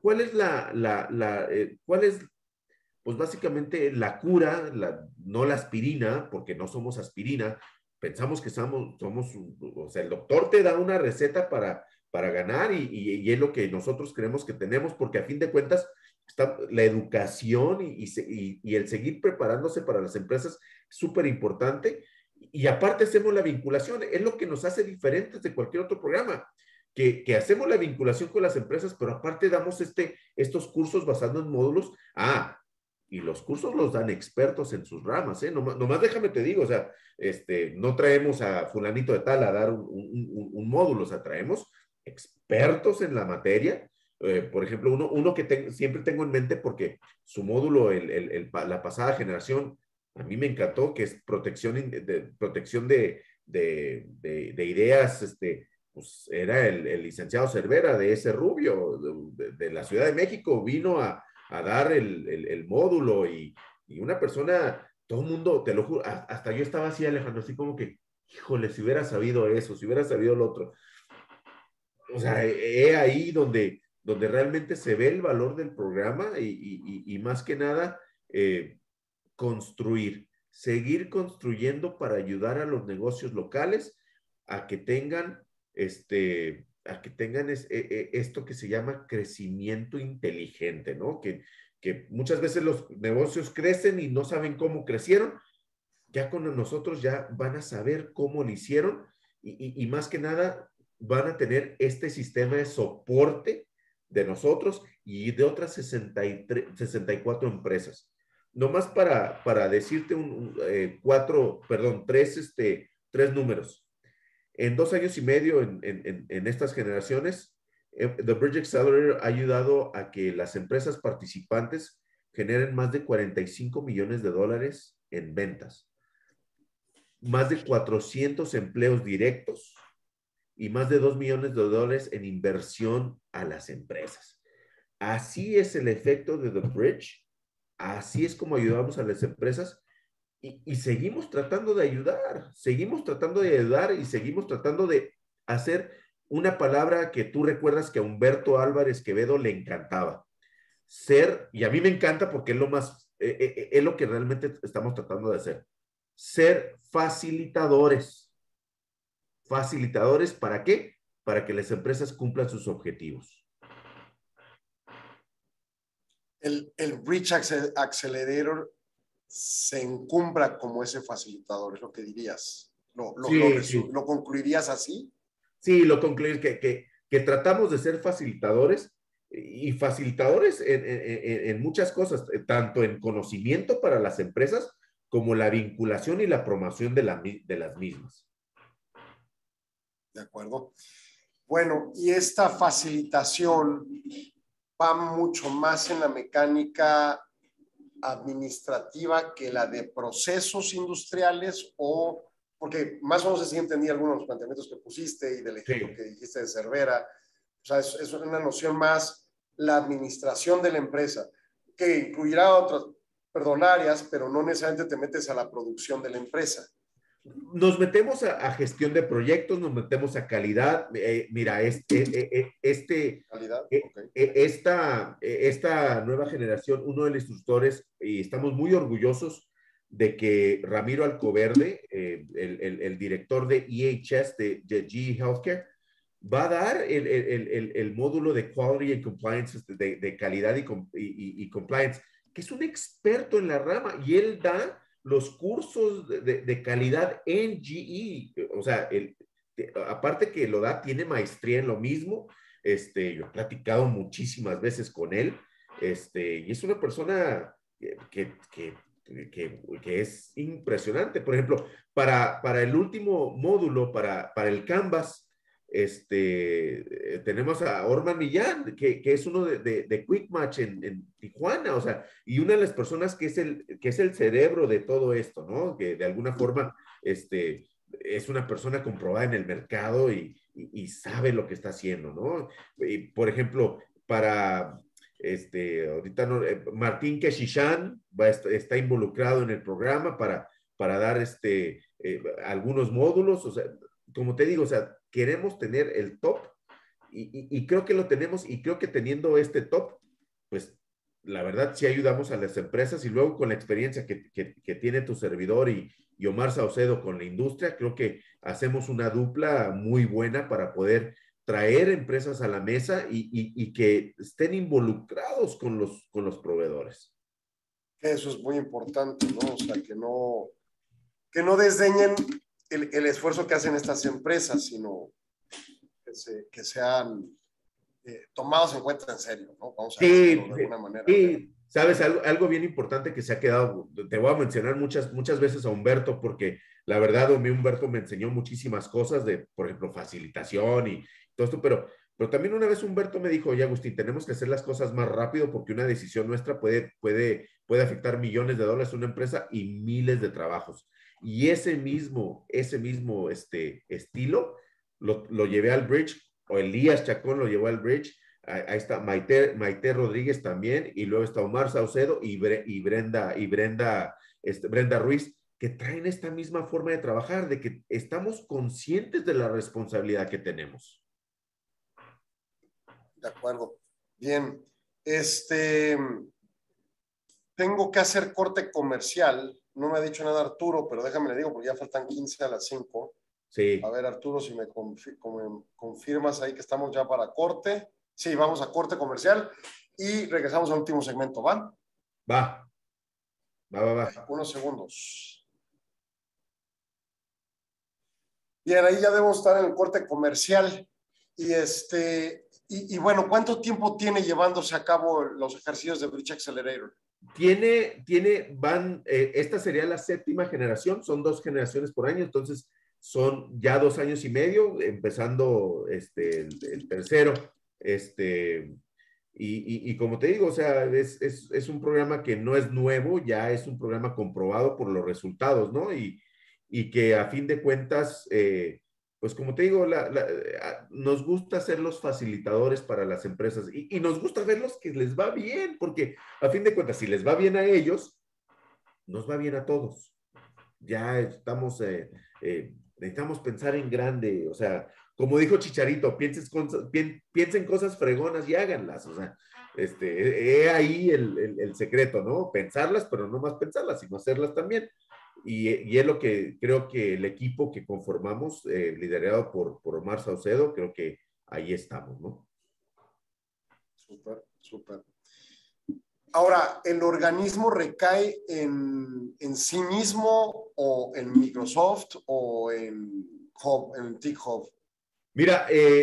es, pues básicamente la cura, no la aspirina, porque no somos aspirina, pensamos que o sea, el doctor te da una receta para ganar y es lo que nosotros creemos que tenemos, porque a fin de cuentas está la educación y el seguir preparándose para las empresas es súper importante. Y aparte hacemos la vinculación, es lo que nos hace diferentes de cualquier otro programa, que hacemos la vinculación con las empresas, pero aparte damos estos cursos basados en módulos. Y los cursos los dan expertos en sus ramas, ¿eh? Nomás déjame te digo, o sea, no traemos a fulanito de tal a dar un módulo, o sea, traemos expertos en la materia. Por ejemplo, uno que siempre tengo en mente porque su módulo, la pasada generación, a mí me encantó, que es protección de ideas, pues era el licenciado Cervera de ese Rubio, de la Ciudad de México, vino a dar el módulo y una persona, todo el mundo, te lo juro, hasta yo estaba así, Alejandro, así como que, híjole, si hubiera sabido eso, si hubiera sabido lo otro. O sea, ahí donde realmente se ve el valor del programa y más que nada, seguir construyendo para ayudar a los negocios locales a que tengan esto que se llama crecimiento inteligente, ¿no? Que muchas veces los negocios crecen y no saben cómo crecieron. Ya con nosotros ya van a saber cómo lo hicieron y más que nada van a tener este sistema de soporte de nosotros y de otras 64 empresas. Nomás para decirte tres números. En 2 años y medio en estas generaciones, The Bridge Accelerator ha ayudado a que las empresas participantes generen más de $45 millones en ventas, más de 400 empleos directos y más de $2 millones en inversión a las empresas. Así es el efecto de The Bridge, así es como ayudamos a las empresas. Y seguimos tratando de ayudar y seguimos tratando de hacer una palabra que tú recuerdas que a Humberto Álvarez Quevedo le encantaba. Y a mí me encanta porque es lo que realmente estamos tratando de hacer. Ser facilitadores. ¿Facilitadores para qué? Para que las empresas cumplan sus objetivos. El Bridge Accelerator se encumbra como ese facilitador, es lo que dirías. Sí. ¿Lo concluirías así? Sí, lo concluir que tratamos de ser facilitadores y facilitadores en muchas cosas, tanto en conocimiento para las empresas como la vinculación y la promoción de las mismas. De acuerdo. Bueno, y esta facilitación va mucho más en la mecánica administrativa que la de procesos industriales, o porque más o menos así entendí algunos de los planteamientos que pusiste y del ejemplo que dijiste de Cervera. O sea, es una noción más la administración de la empresa, que incluirá otras, perdón, áreas, pero no necesariamente te metes a la producción de la empresa. Nos metemos a gestión de proyectos, nos metemos a calidad. Mira, Calidad, okay. Esta nueva generación, uno de los instructores, y estamos muy orgullosos de que Ramiro Alcoverde, el director de EHS de GE Healthcare, va a dar el módulo de Quality and Compliance, de calidad y compliance, que es un experto en la rama, y él da los cursos de calidad en GE. O sea, aparte que lo da, tiene maestría en lo mismo. Yo he platicado muchísimas veces con él, y es una persona que es impresionante. Por ejemplo, para el último módulo, para el Canvas, tenemos a Orman Millán, que es uno de Quick Match en Tijuana, o sea, y una de las personas que es el cerebro de todo esto, ¿no? Que de alguna forma es una persona comprobada en el mercado y sabe lo que está haciendo, ¿no? Y, por ejemplo, ahorita no, Martín Keshishan está involucrado en el programa para dar algunos módulos. O sea, como te digo, o sea, queremos tener el top y creo que lo tenemos, y creo que teniendo este top, pues la verdad sí ayudamos a las empresas, y luego con la experiencia que tiene tu servidor y Omar Saucedo con la industria, creo que hacemos una dupla muy buena para poder traer empresas a la mesa y que estén involucrados con los proveedores. Eso es muy importante, ¿no? O sea, que no desdeñen el esfuerzo que hacen estas empresas, sino que sean tomados en cuenta en serio, ¿no? Vamos a decirlo de alguna manera. Sí, sabes, algo bien importante que se ha quedado, te voy a mencionar muchas veces a Humberto, porque la verdad, a mí Humberto me enseñó muchísimas cosas de, por ejemplo, facilitación y todo esto, pero también una vez Humberto me dijo: oye, Agustín, tenemos que hacer las cosas más rápido, porque una decisión nuestra puede afectar millones de dólares a una empresa y miles de trabajos. Y ese mismo estilo lo llevé al Bridge, o Elías Chacón lo llevó al Bridge. Ahí está Maite Rodríguez también, y luego está Omar Saucedo y Brenda Ruiz, que traen esta misma forma de trabajar, de que estamos conscientes de la responsabilidad que tenemos. De acuerdo. Bien. Tengo que hacer corte comercial. No me ha dicho nada Arturo, pero déjame le digo, porque ya faltan 15 a las 5. Sí. A ver, Arturo, si me confirmas ahí que estamos ya para corte. Sí, vamos a corte comercial y regresamos al último segmento, ¿va? Va. Unos segundos. Bien, ahí ya debemos estar en el corte comercial. Y bueno, ¿cuánto tiempo tiene llevándose a cabo los ejercicios de Bridge Accelerator? Esta sería la 7ª generación, son 2 generaciones por año, entonces son ya 2 años y medio, empezando el tercero. Y como te digo, o sea, es un programa que no es nuevo, ya es un programa comprobado por los resultados, ¿no? Y que a fin de cuentas, pues como te digo, nos gusta ser los facilitadores para las empresas, y nos gusta verlos que les va bien, porque a fin de cuentas, si les va bien a ellos, nos va bien a todos. Ya estamos, necesitamos pensar en grande. O sea, como dijo Chicharito, piensen cosas fregonas y háganlas. O sea, ahí el secreto, ¿no? Pensarlas, pero no más pensarlas, sino hacerlas también. Y es lo que creo que el equipo que conformamos, liderado por Omar Saucedo, creo que ahí estamos, ¿no? Súper, súper. Ahora, ¿el organismo recae en sí mismo o en Microsoft o en Hub, en TIC-Hub? Mira,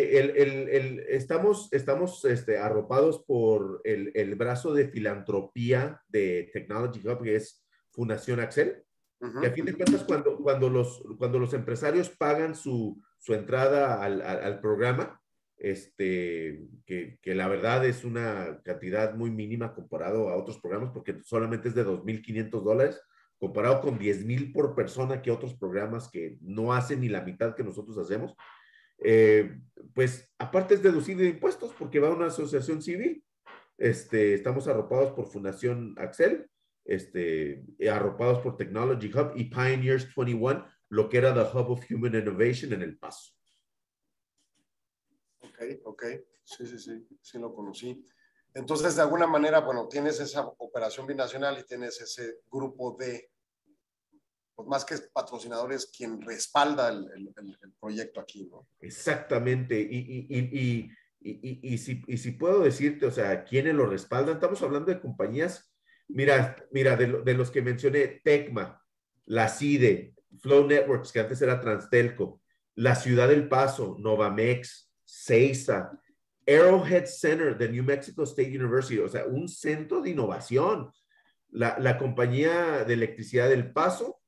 estamos arropados por el brazo de filantropía de Technology Hub, que es Fundación Axel, que a fin de cuentas cuando los empresarios pagan su entrada al programa, que la verdad es una cantidad muy mínima comparado a otros programas, porque solamente es de $2,500, comparado con 10,000 por persona que otros programas que no hacen ni la mitad que nosotros hacemos. Pues aparte es deducible de impuestos porque va a una asociación civil. Estamos arropados por Fundación Axel, arropados por Technology Hub y Pioneers 21, lo que era The Hub of Human Innovation en El Paso. Ok. Sí lo conocí. Entonces, de alguna manera, bueno, tienes esa operación binacional y tienes ese grupo de, pues más que patrocinadores, quien respalda el proyecto aquí, ¿no? Exactamente. Y si puedo decirte, o sea, ¿quiénes lo respaldan? Estamos hablando de compañías, mira, de los que mencioné, Tecma, la CIDE, Flow Networks, que antes era Transtelco, la Ciudad del Paso, Novamex, CEISA, Arrowhead Center de New Mexico State University, o sea, un centro de innovación. La compañía de electricidad del Paso,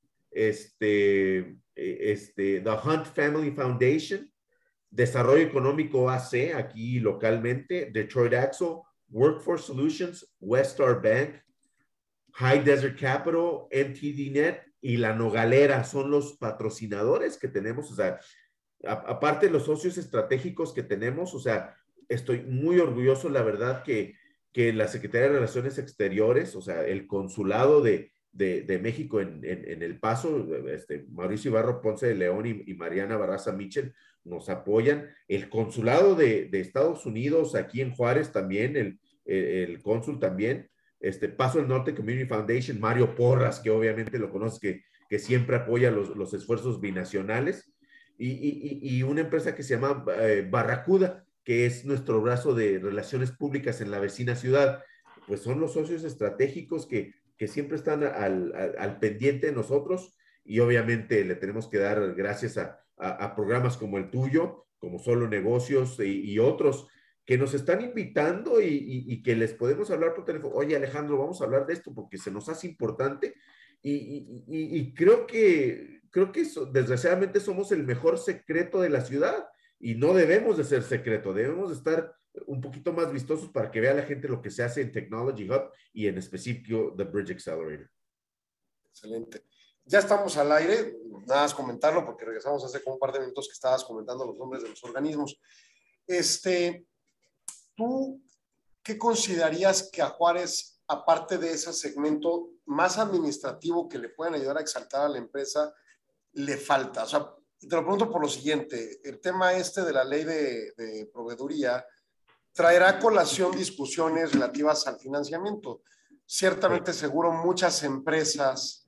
The Hunt Family Foundation, Desarrollo Económico AC, aquí localmente, Detroit Axle, Workforce Solutions, Westar Bank, High Desert Capital, MTDNet y La Nogalera son los patrocinadores que tenemos. O sea, aparte de los socios estratégicos que tenemos, o sea, estoy muy orgulloso, la verdad, que la Secretaría de Relaciones Exteriores, o sea, el consulado de México en El Paso, Mauricio Ibarro Ponce de León y Mariana Barraza Mitchell nos apoyan. El consulado de Estados Unidos aquí en Juárez también, el cónsul también. Paso del Norte Community Foundation, Mario Porras, que obviamente lo conoces, que siempre apoya los esfuerzos binacionales. Y una empresa que se llama Barracuda, que es nuestro brazo de relaciones públicas en la vecina ciudad. Pues son los socios estratégicos que siempre están al pendiente de nosotros, y obviamente le tenemos que dar gracias a programas como el tuyo, como Solo Negocios y otros que nos están invitando y que les podemos hablar por teléfono. Oye, Alejandro, vamos a hablar de esto porque se nos hace importante, y creo que desgraciadamente somos el mejor secreto de la ciudad, y no debemos de ser secreto, debemos de estar un poquito más vistosos para que vea la gente lo que se hace en Technology Hub y en específico The Bridge Accelerator. Excelente. Ya estamos al aire, nada más comentarlo porque regresamos hace como un par de minutos que estabas comentando los nombres de los organismos. ¿Tú qué considerarías que a Juárez, aparte de ese segmento más administrativo que le pueden ayudar a exaltar a la empresa, le falta? O sea, te lo pregunto por lo siguiente, el tema de la ley de proveeduría traerá a colación discusiones relativas al financiamiento. Ciertamente, seguro muchas empresas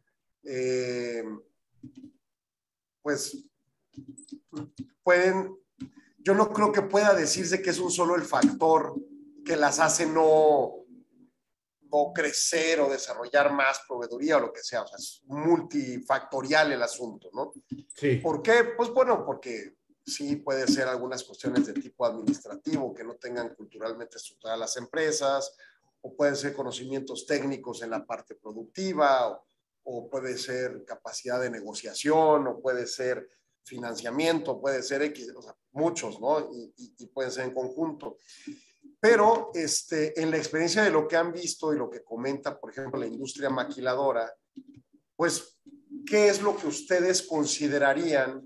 pues pueden, yo no creo que pueda decirse que es un solo el factor que las hace no crecer o desarrollar más proveeduría o lo que sea. O sea, es multifactorial el asunto, ¿no? Sí. ¿Por qué? Pues bueno, porque sí puede ser algunas cuestiones de tipo administrativo que no tengan culturalmente estructuradas las empresas, o pueden ser conocimientos técnicos en la parte productiva, o puede ser capacidad de negociación, o puede ser financiamiento, puede ser X, o sea, muchos, ¿no? Y pueden ser en conjunto. Pero en la experiencia de lo que han visto y lo que comenta, por ejemplo, la industria maquiladora, pues, ¿qué es lo que ustedes considerarían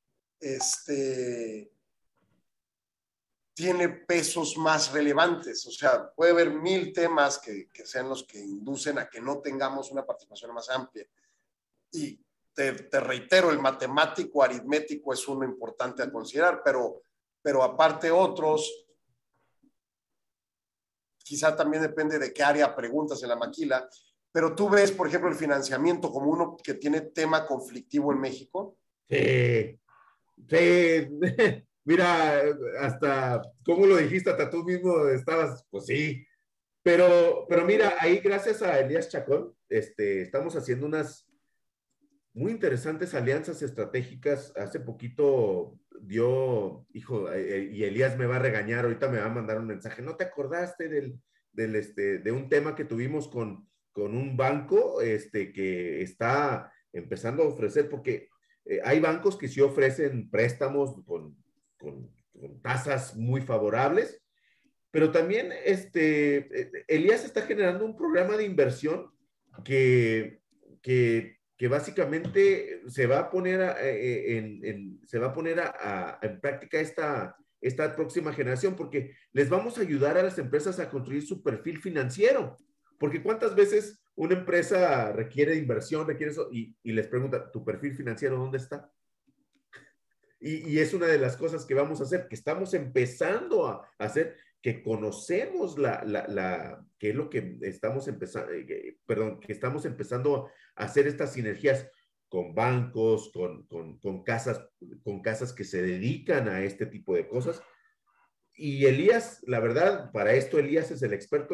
tiene pesos más relevantes? O sea, puede haber 1000 temas que sean los que inducen a que no tengamos una participación más amplia. Y te reitero, el matemático aritmético es uno importante a considerar, pero aparte otros, quizá también depende de qué área preguntas en la maquila, pero tú ves, por ejemplo, el financiamiento como uno que tiene tema conflictivo en México. Sí. Mira, hasta, ¿cómo lo dijiste? Hasta tú mismo estabas, pues sí, Pero mira, ahí gracias a Elías Chacón, estamos haciendo unas muy interesantes alianzas estratégicas. Hace poquito y Elías me va a regañar, ahorita me va a mandar un mensaje, ¿no te acordaste de un tema que tuvimos con un banco que está empezando a ofrecer? Porque hay bancos que sí ofrecen préstamos con tasas muy favorables, pero también Elías está generando un programa de inversión que básicamente se va a poner en práctica esta próxima generación, porque les vamos a ayudar a las empresas a construir su perfil financiero. Porque cuántas veces una empresa requiere inversión, requiere eso, y les pregunta, ¿tu perfil financiero dónde está? Y es una de las cosas que vamos a hacer, que estamos empezando a hacer, que conocemos que es lo que estamos empezando, que estamos empezando a hacer estas sinergias con bancos, con casas que se dedican a este tipo de cosas. Y Elías, la verdad, para esto Elías es el experto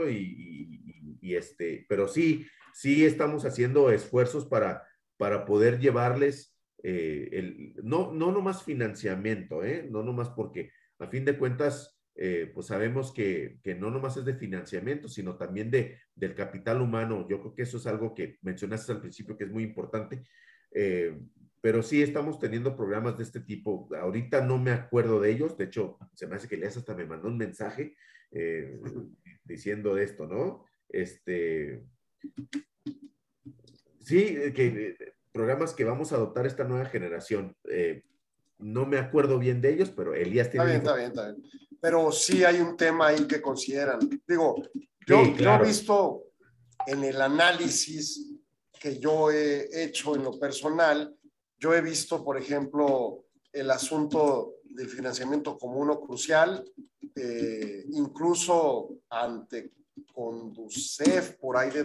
pero sí estamos haciendo esfuerzos para poder llevarles no nomás financiamiento, no nomás porque a fin de cuentas, pues sabemos que no nomás es de financiamiento, sino también del capital humano. Yo creo que eso es algo que mencionaste al principio que es muy importante, pero sí estamos teniendo programas de este tipo. Ahorita no me acuerdo de ellos, de hecho, se me hace que Elias hasta me mandó un mensaje diciendo esto, ¿no? Sí, programas que vamos a adoptar esta nueva generación. No me acuerdo bien de ellos, pero Elías tiene... Está bien. Pero sí hay un tema ahí que consideran. Digo, yo he visto en el análisis que yo he hecho en lo personal, yo he visto, por ejemplo, el asunto del financiamiento como uno crucial, incluso ante Conducef, por ahí de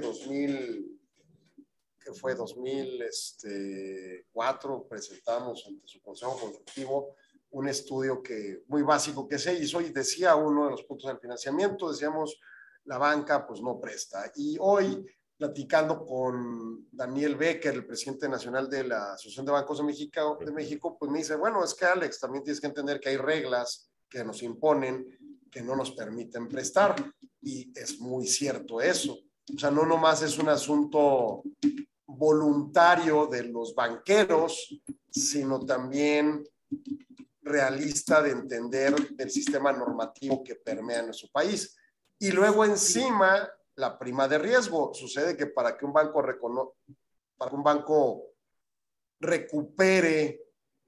2004, presentamos ante su Consejo Consultivo un estudio muy básico que se hizo y decía uno de los puntos del financiamiento, decíamos, la banca pues no presta. Y hoy, platicando con Daniel Becker, el presidente nacional de la Asociación de Bancos de México, pues me dice, bueno, es que Alex, también tienes que entender que hay reglas que nos imponen, que no nos permiten prestar. Y es muy cierto eso. O sea, no nomás es un asunto voluntario de los banqueros, sino también realista de entender el sistema normativo que permea nuestro país. Y luego encima, la prima de riesgo. Sucede que para que un banco recupere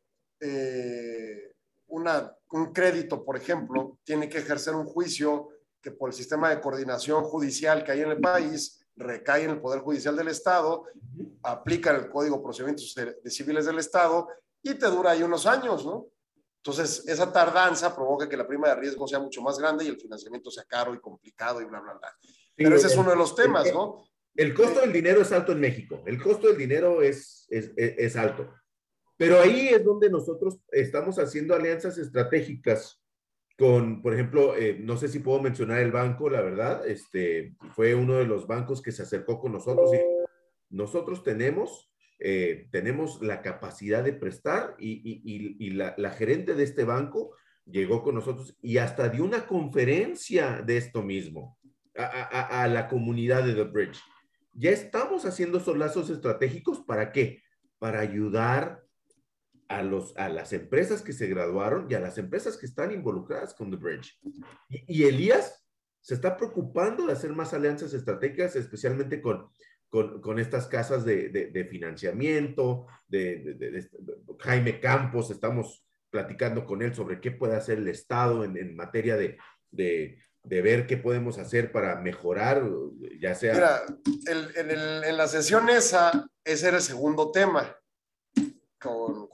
un crédito, por ejemplo, tiene que ejercer un juicio que por el sistema de coordinación judicial que hay en el país recae en el Poder Judicial del Estado, aplica el Código de Procedimientos Civiles del Estado y te dura ahí unos años, ¿no? Entonces, esa tardanza provoca que la prima de riesgo sea mucho más grande y el financiamiento sea caro y complicado y bla, bla, bla. Sí, pero ese es uno de los temas, ¿no? El costo del dinero es alto en México. El costo del dinero es alto. Pero ahí es donde nosotros estamos haciendo alianzas estratégicas por ejemplo, no sé si puedo mencionar el banco, la verdad, fue uno de los bancos que se acercó con nosotros y nosotros tenemos la capacidad de prestar y la gerente de este banco llegó con nosotros y hasta dio una conferencia de esto mismo a la comunidad de The Bridge. Ya estamos haciendo esos lazos estratégicos, ¿para qué? Para ayudar a las empresas que se graduaron y a las empresas que están involucradas con The Bridge. Y Elías se está preocupando de hacer más alianzas estratégicas, especialmente con estas casas de financiamiento, Jaime Campos, estamos platicando con él sobre qué puede hacer el Estado en materia de ver qué podemos hacer para mejorar, ya sea... Mira, en la sesión ese era el segundo tema, con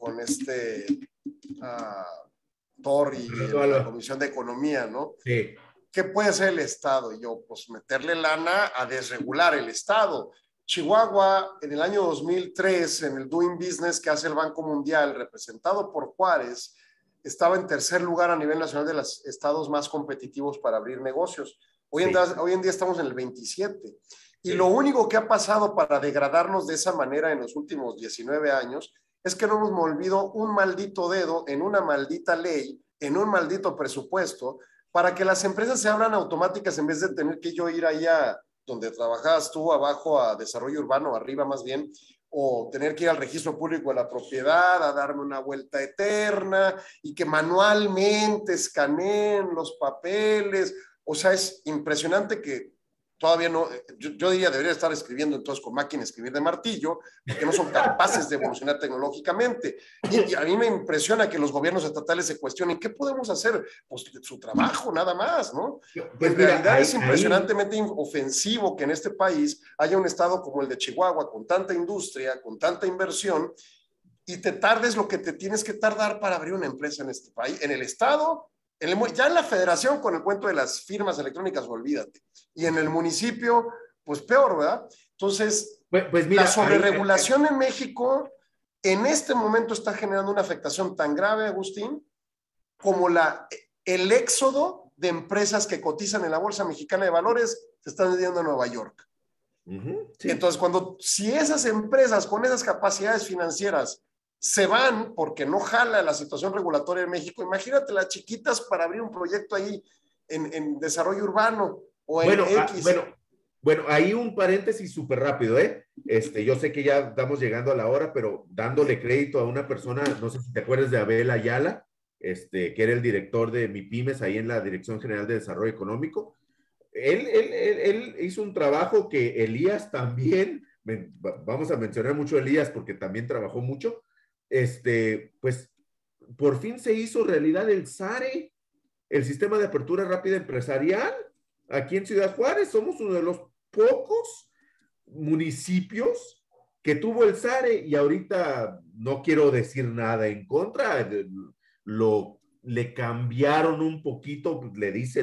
Thor y la Comisión de Economía, ¿no? Sí. ¿Qué puede hacer el Estado? Y yo, pues meterle lana a desregular el Estado. Chihuahua, en el año 2003, en el Doing Business que hace el Banco Mundial, representado por Juárez, estaba en tercer lugar a nivel nacional de los estados más competitivos para abrir negocios. Hoy en día estamos en el 27. Y lo único que ha pasado para degradarnos de esa manera en los últimos 19 años es que no hemos movido un maldito dedo en una maldita ley, en un maldito presupuesto, para que las empresas se abran automáticas en vez de tener que yo ir allá donde trabajabas tú, abajo a desarrollo urbano, arriba más bien, o tener que ir al registro público de la propiedad, a darme una vuelta eterna y que manualmente escaneen los papeles. O sea, es impresionante que todavía no, yo diría debería estar escribiendo entonces con máquina escribir de martillo, porque no son capaces de evolucionar tecnológicamente. Y a mí me impresiona que los gobiernos estatales se cuestionen, ¿qué podemos hacer? Pues su trabajo, nada más, ¿no? Pues en realidad es impresionantemente ofensivo que en este país haya un estado como el de Chihuahua, con tanta industria, con tanta inversión, y te tardes lo que te tienes que tardar para abrir una empresa en este país, en el estado. Ya en la federación, con el cuento de las firmas electrónicas, olvídate. Y en el municipio, pues peor, ¿verdad? Entonces, pues mira, la sobreregulación en México en este momento está generando una afectación tan grave, Agustín, como el éxodo de empresas que cotizan en la Bolsa Mexicana de Valores se están yendo a Nueva York. Sí. Entonces, si esas empresas con esas capacidades financieras se van porque no jala la situación regulatoria en México, imagínate las chiquitas para abrir un proyecto ahí en desarrollo urbano o en X. Bueno, ahí un paréntesis súper rápido, ¿eh? Yo sé que ya estamos llegando a la hora, pero dándole crédito a una persona, no sé si te acuerdas de Abel Ayala, que era el director de MIPYMES ahí en la Dirección General de Desarrollo Económico. Él hizo un trabajo que Elías también, vamos a mencionar mucho a Elías porque también trabajó mucho, pues por fin se hizo realidad el SARE, el Sistema de Apertura Rápida Empresarial, aquí en Ciudad Juárez. Somos uno de los pocos municipios que tuvo el SARE y ahorita no quiero decir nada en contra, le cambiaron un poquito, le dicen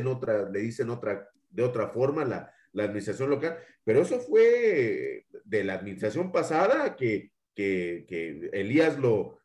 de otra forma la administración local, pero eso fue de la administración pasada que Elías lo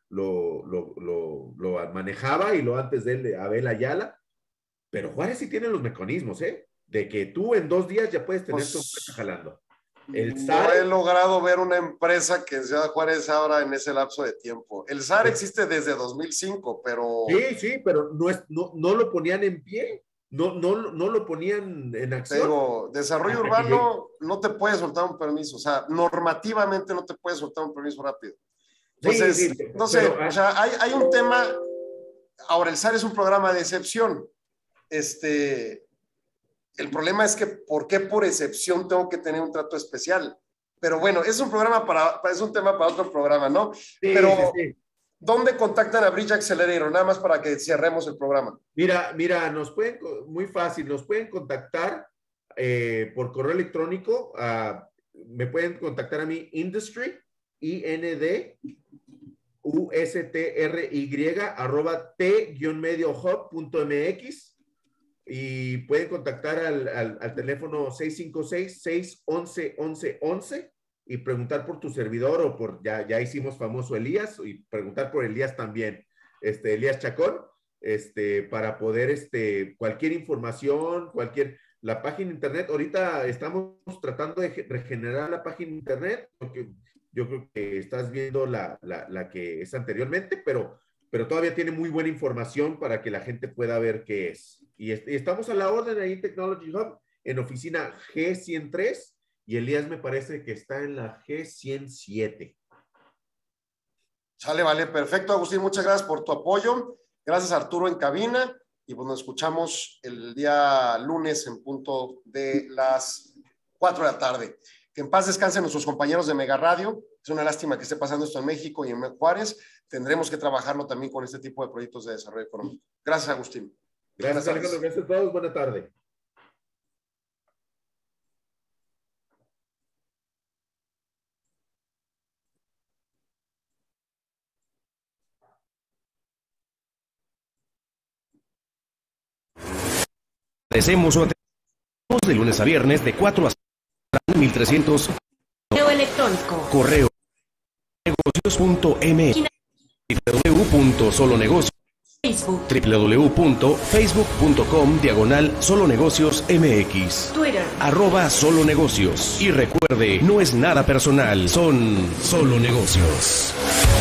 manejaba y lo antes de él, Abel Ayala, pero Juárez sí tiene los mecanismos, de que tú en 2 días ya puedes tener tu empresa jalando. El SARE, no he logrado ver una empresa que en Ciudad Juárez ahora en ese lapso de tiempo. El SARE existe desde 2005, pero... Sí, pero no lo ponían en pie. No lo ponían en acción. Pero desarrollo urbano no te puede soltar un permiso, o sea, normativamente no te puede soltar un permiso rápido. Entonces, no sé, o sea, hay un tema. Ahora, el SARE es un programa de excepción. El problema es que, ¿por qué por excepción tengo que tener un trato especial? Pero bueno, es un tema para otro programa, ¿no? Pero sí. ¿Dónde contactan a Bridge Accelerator? Nada más para que cerremos el programa. Mira, muy fácil, nos pueden contactar por correo electrónico. Me pueden contactar a mí, industry, INDUSTRY, @t-mediohub.mx, y pueden contactar al teléfono 656-611-1111 y preguntar por tu servidor o ya hicimos famoso Elías, y preguntar por Elías también, Elías Chacón, para poder, cualquier información, la página de internet. Ahorita estamos tratando de regenerar la página de internet, porque yo creo que estás viendo la que es anteriormente, pero todavía tiene muy buena información para que la gente pueda ver qué es. Y estamos a la orden ahí en Technology Hub, en oficina G103, y Elías me parece que está en la G107. Sale, vale, perfecto, Agustín, muchas gracias por tu apoyo. Gracias, Arturo, en cabina, y pues nos escuchamos el día lunes en punto de las 4 de la tarde. Que en paz descansen nuestros compañeros de Mega Radio. Es una lástima que esté pasando esto en México y en Juárez. Tendremos que trabajarlo también con este tipo de proyectos de desarrollo económico. Gracias, Agustín. Gracias, Alejandro. Gracias a todos. Buena tarde. Agradecemos su atención de lunes a viernes de 4 a 1300. Correo electrónico. Correo negocios.mx. www.solonegocios. Facebook. www.facebook.com/solonegocios MX. Twitter. @solonegocios. Y recuerde, no es nada personal, son solo negocios.